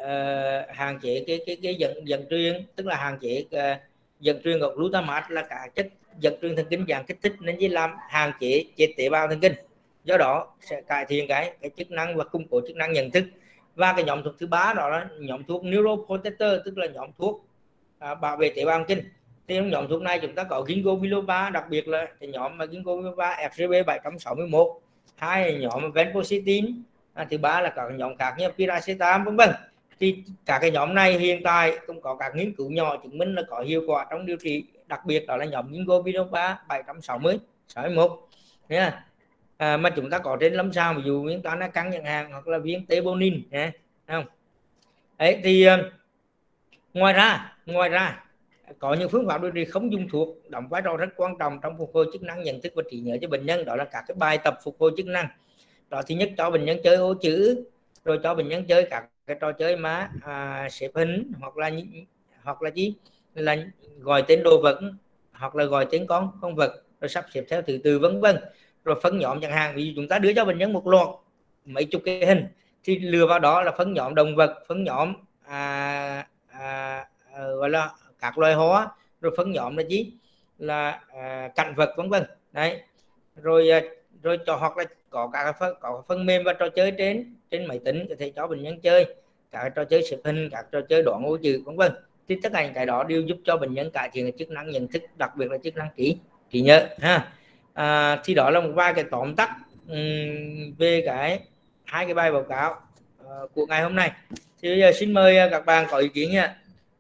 uh, hạn chế cái cái cái dẫn dẫn truyền, tức là hạn chế uh, dẫn truyền của glutamate là cả chất dẫn truyền thần kinh dạng kích thích, nên chỉ làm hạn chế chết tế bào thần kinh, do đó sẽ cải thiện cái cái chức năng và củng cố chức năng nhận thức. Và cái nhóm thuốc thứ ba đó là nhóm thuốc neuroprotector, tức là nhóm thuốc à, bảo vệ tế bào thần kinh. Thì trong nhóm thuốc này chúng ta có ginkgo biloba, đặc biệt là cái nhóm mà ginkgo biloba F G B bảy trăm sáu mươi mốt, hai nhóm venpoxitin, à, thứ ba là các nhóm khác như piracetam vân vân. Thì cả cái nhóm này hiện tại cũng có các nghiên cứu nhỏ chứng minh là có hiệu quả trong điều trị, đặc biệt đó là nhóm ginkgo biloba bảy trăm sáu mươi mốt nha. À, mà chúng ta có trên lâm sàng, ví dụ viêm toan căng chẳng hạn, hoặc là viêm tebonin nha, không? Đấy thì uh, ngoài ra ngoài ra có những phương pháp điều trị không dùng thuốc đóng vai trò rất quan trọng trong phục hồi chức năng nhận thức và trí nhớ cho bệnh nhân, đó là các cái bài tập phục hồi chức năng. Đó, thứ nhất cho bệnh nhân chơi ô chữ, rồi cho bệnh nhân chơi các cái trò chơi mà à, xếp hình, hoặc là hoặc là gì là gọi tên đồ vật, hoặc là gọi tên con con vật, rồi sắp xếp theo thứ tự vân vân. Rồi phân nhóm chẳng hạn, ví dụ chúng ta đưa cho bệnh nhân một loạt mấy chục cái hình thì lừa vào đó là phân nhóm động vật, phân nhóm à, à, à, gọi là các loài hoa, rồi phân nhóm là gì là à, cảnh vật vân vân. Đấy, rồi rồi cho hoặc là có các phân, có phân mềm và trò chơi trên trên máy tính có thể cho bệnh nhân chơi các trò chơi xếp hình, các trò chơi đoạn ô chữ vân vân. Thì tất cả những cái đó đều giúp cho bệnh nhân cải thiện chức năng nhận thức, đặc biệt là chức năng trí trí nhớ ha. À, thì đó là một vài cái tóm tắt um, về cái hai cái bài báo cáo uh, của ngày hôm nay. Thì bây giờ xin mời các bạn có ý kiến nha.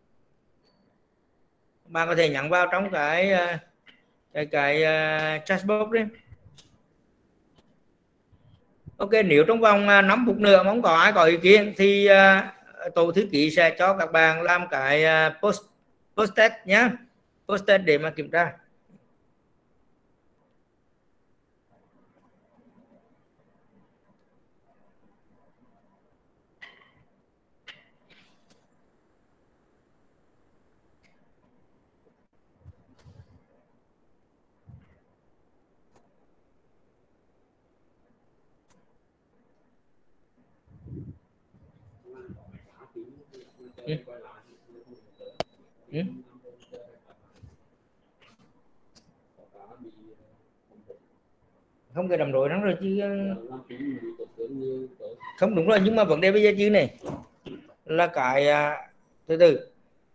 Bạn có thể nhắn vào trong cái uh, cái cái uh, chat box đi. Ok, nếu trong vòng năm phút nữa không có ai có ý kiến thì uh, tổ thư ký sẽ cho các bạn làm cái uh, post post test nhé, post test để mà kiểm tra. Ừ. Ừ. Không cái đầm rồi lắm rồi chứ không, đúng rồi, nhưng mà vấn đề bây giờ chứ này là cái từ từ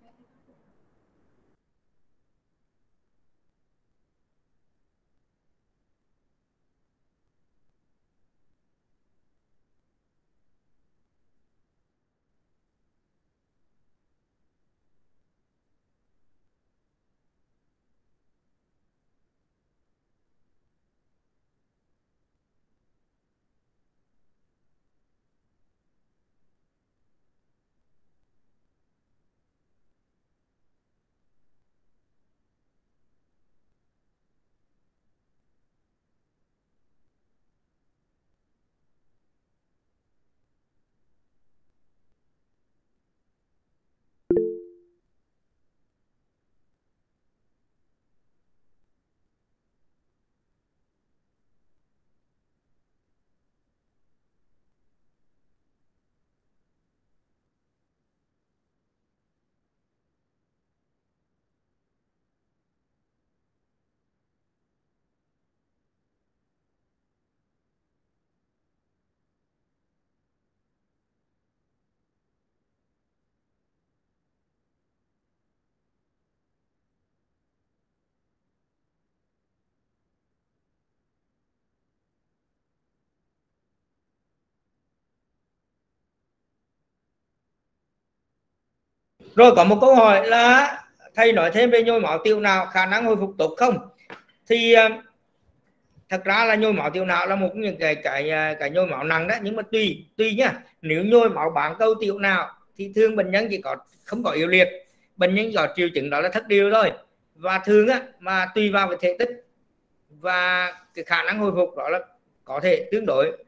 Rồi có một câu hỏi là thầy nói thêm về nhồi máu tiểu não khả năng hồi phục tốt không? Thì thật ra là nhồi máu tiểu não là một những cái cái cái nhồi máu nặng đó, nhưng mà tùy tùy nhá. Nếu nhồi máu bán cầu tiểu não thì thường bệnh nhân chỉ có không có yếu liệt, bệnh nhân có triệu chứng đó là thất điều thôi, và thường á mà tùy vào cái thể tích và cái khả năng hồi phục đó là có thể tương đối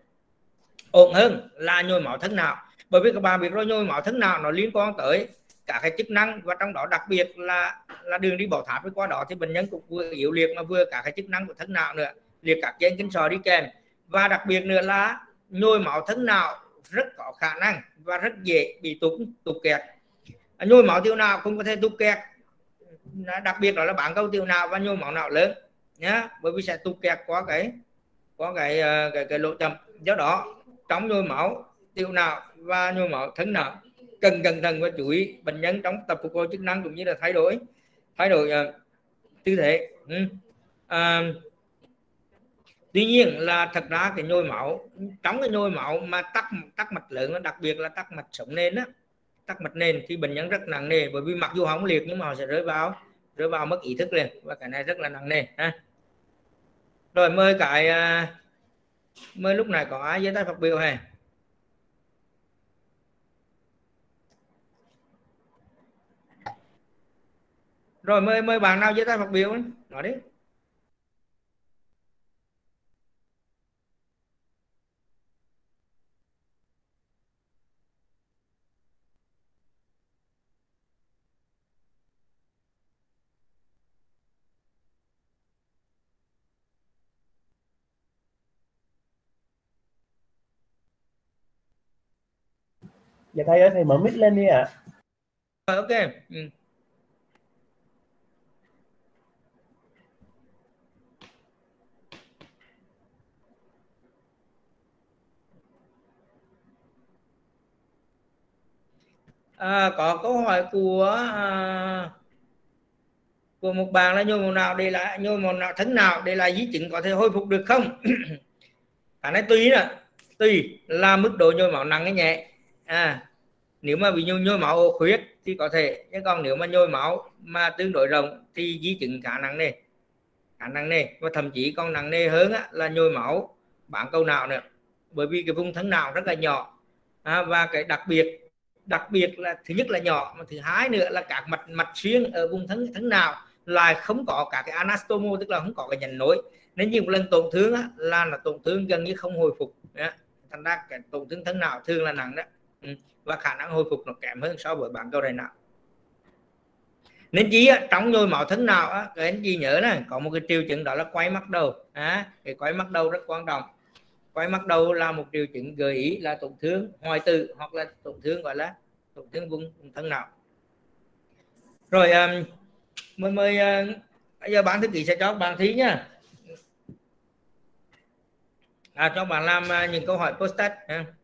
ổn hơn là nhồi máu thân não. Bởi vì các bạn biết rồi, nhồi máu thân não nó liên quan tới cả cái chức năng, và trong đó đặc biệt là là đường đi bảo tháp, với qua đó thì bệnh nhân cũng vừa yếu liệt mà vừa cả cái chức năng của thân não nữa, liệt các dây kinh sò đi kèm. Và đặc biệt nữa là nhồi máu thân não rất có khả năng và rất dễ bị tụt tụt kẹt. Nhồi máu tiêu não cũng có thể tụt kẹt, đặc biệt đó là bán cầu tiêu não và nhồi máu não lớn nhá, bởi vì sẽ tụt kẹt qua cái có cái cái, cái lỗ chậm. Do đó trong nhồi máu tiêu não và nhồi máu thân não cần cẩn thận và chú ý bệnh nhân trong tập phục hồi chức năng cũng như là thay đổi thay đổi uh, tư thế. ừ. à, Tuy nhiên là thật ra cái nhồi máu, trong cái nhồi máu mà tắc tắc mạch lớn, đặc biệt là tắc mạch sống nền á, tắc mạch nền thì bệnh nhân rất nặng nề, bởi vì mặc dù không liệt nhưng mà họ sẽ rơi vào rơi vào mất ý thức liền, và cái này rất là nặng nề ha. Rồi mời cái mời lúc này có ai giơ tay phát biểu hay? Rồi mời mời bạn nào giơ tay phát biểu nói đi. Dạ thầy ơi, thầy mở mic lên đi ạ. À. Ok. Ừ. À, có câu hỏi của à, của một bạn là nhồi máu não để lại nhồi máu não thân nào để lại di chứng có thể hồi phục được không? Cái này tùy nè, tùy là mức độ nhồi máu nặng hay nhẹ. À, nếu mà bị nhồi, nhồi máu ổ khuyết thì có thể, nhưng còn nếu mà nhồi máu mà tương đối rộng thì di chứng khá nặng nề, khá nặng nề và thậm chí còn nặng nề hơn á, là nhồi máu bán cầu não nữa, bởi vì cái vùng thân não rất là nhỏ. À, và cái đặc biệt đặc biệt là thứ nhất là nhỏ, mà thứ hai nữa là các mạch mạch xuyên ở vùng thân thân nào lại không có cả cái anastomo, tức là không có cái nhánh nối, nên nhiều lần tổn thương á, là là tổn thương gần như không hồi phục. Đó. Thành ra cái tổn thương thân não thường là nặng đó. Ừ. Và khả năng hồi phục nó kém hơn so với bán cầu đại não. Nên chỉ á, trong nhồi máu thân não á, các anh chị nhớ này, có một cái triệu chứng đó là quay mắt đầu. À, cái quay mắt đầu rất quan trọng. Quay mắt đầu là một triệu chứng gợi ý là tổn thương hoại tử hoặc là tổn thương gọi là tổn thương vùng thân não. Rồi um, mời mời uh, bây giờ bạn thư ký sẽ cho bạn thí nhá. À, cho bạn làm uh, những câu hỏi post-it.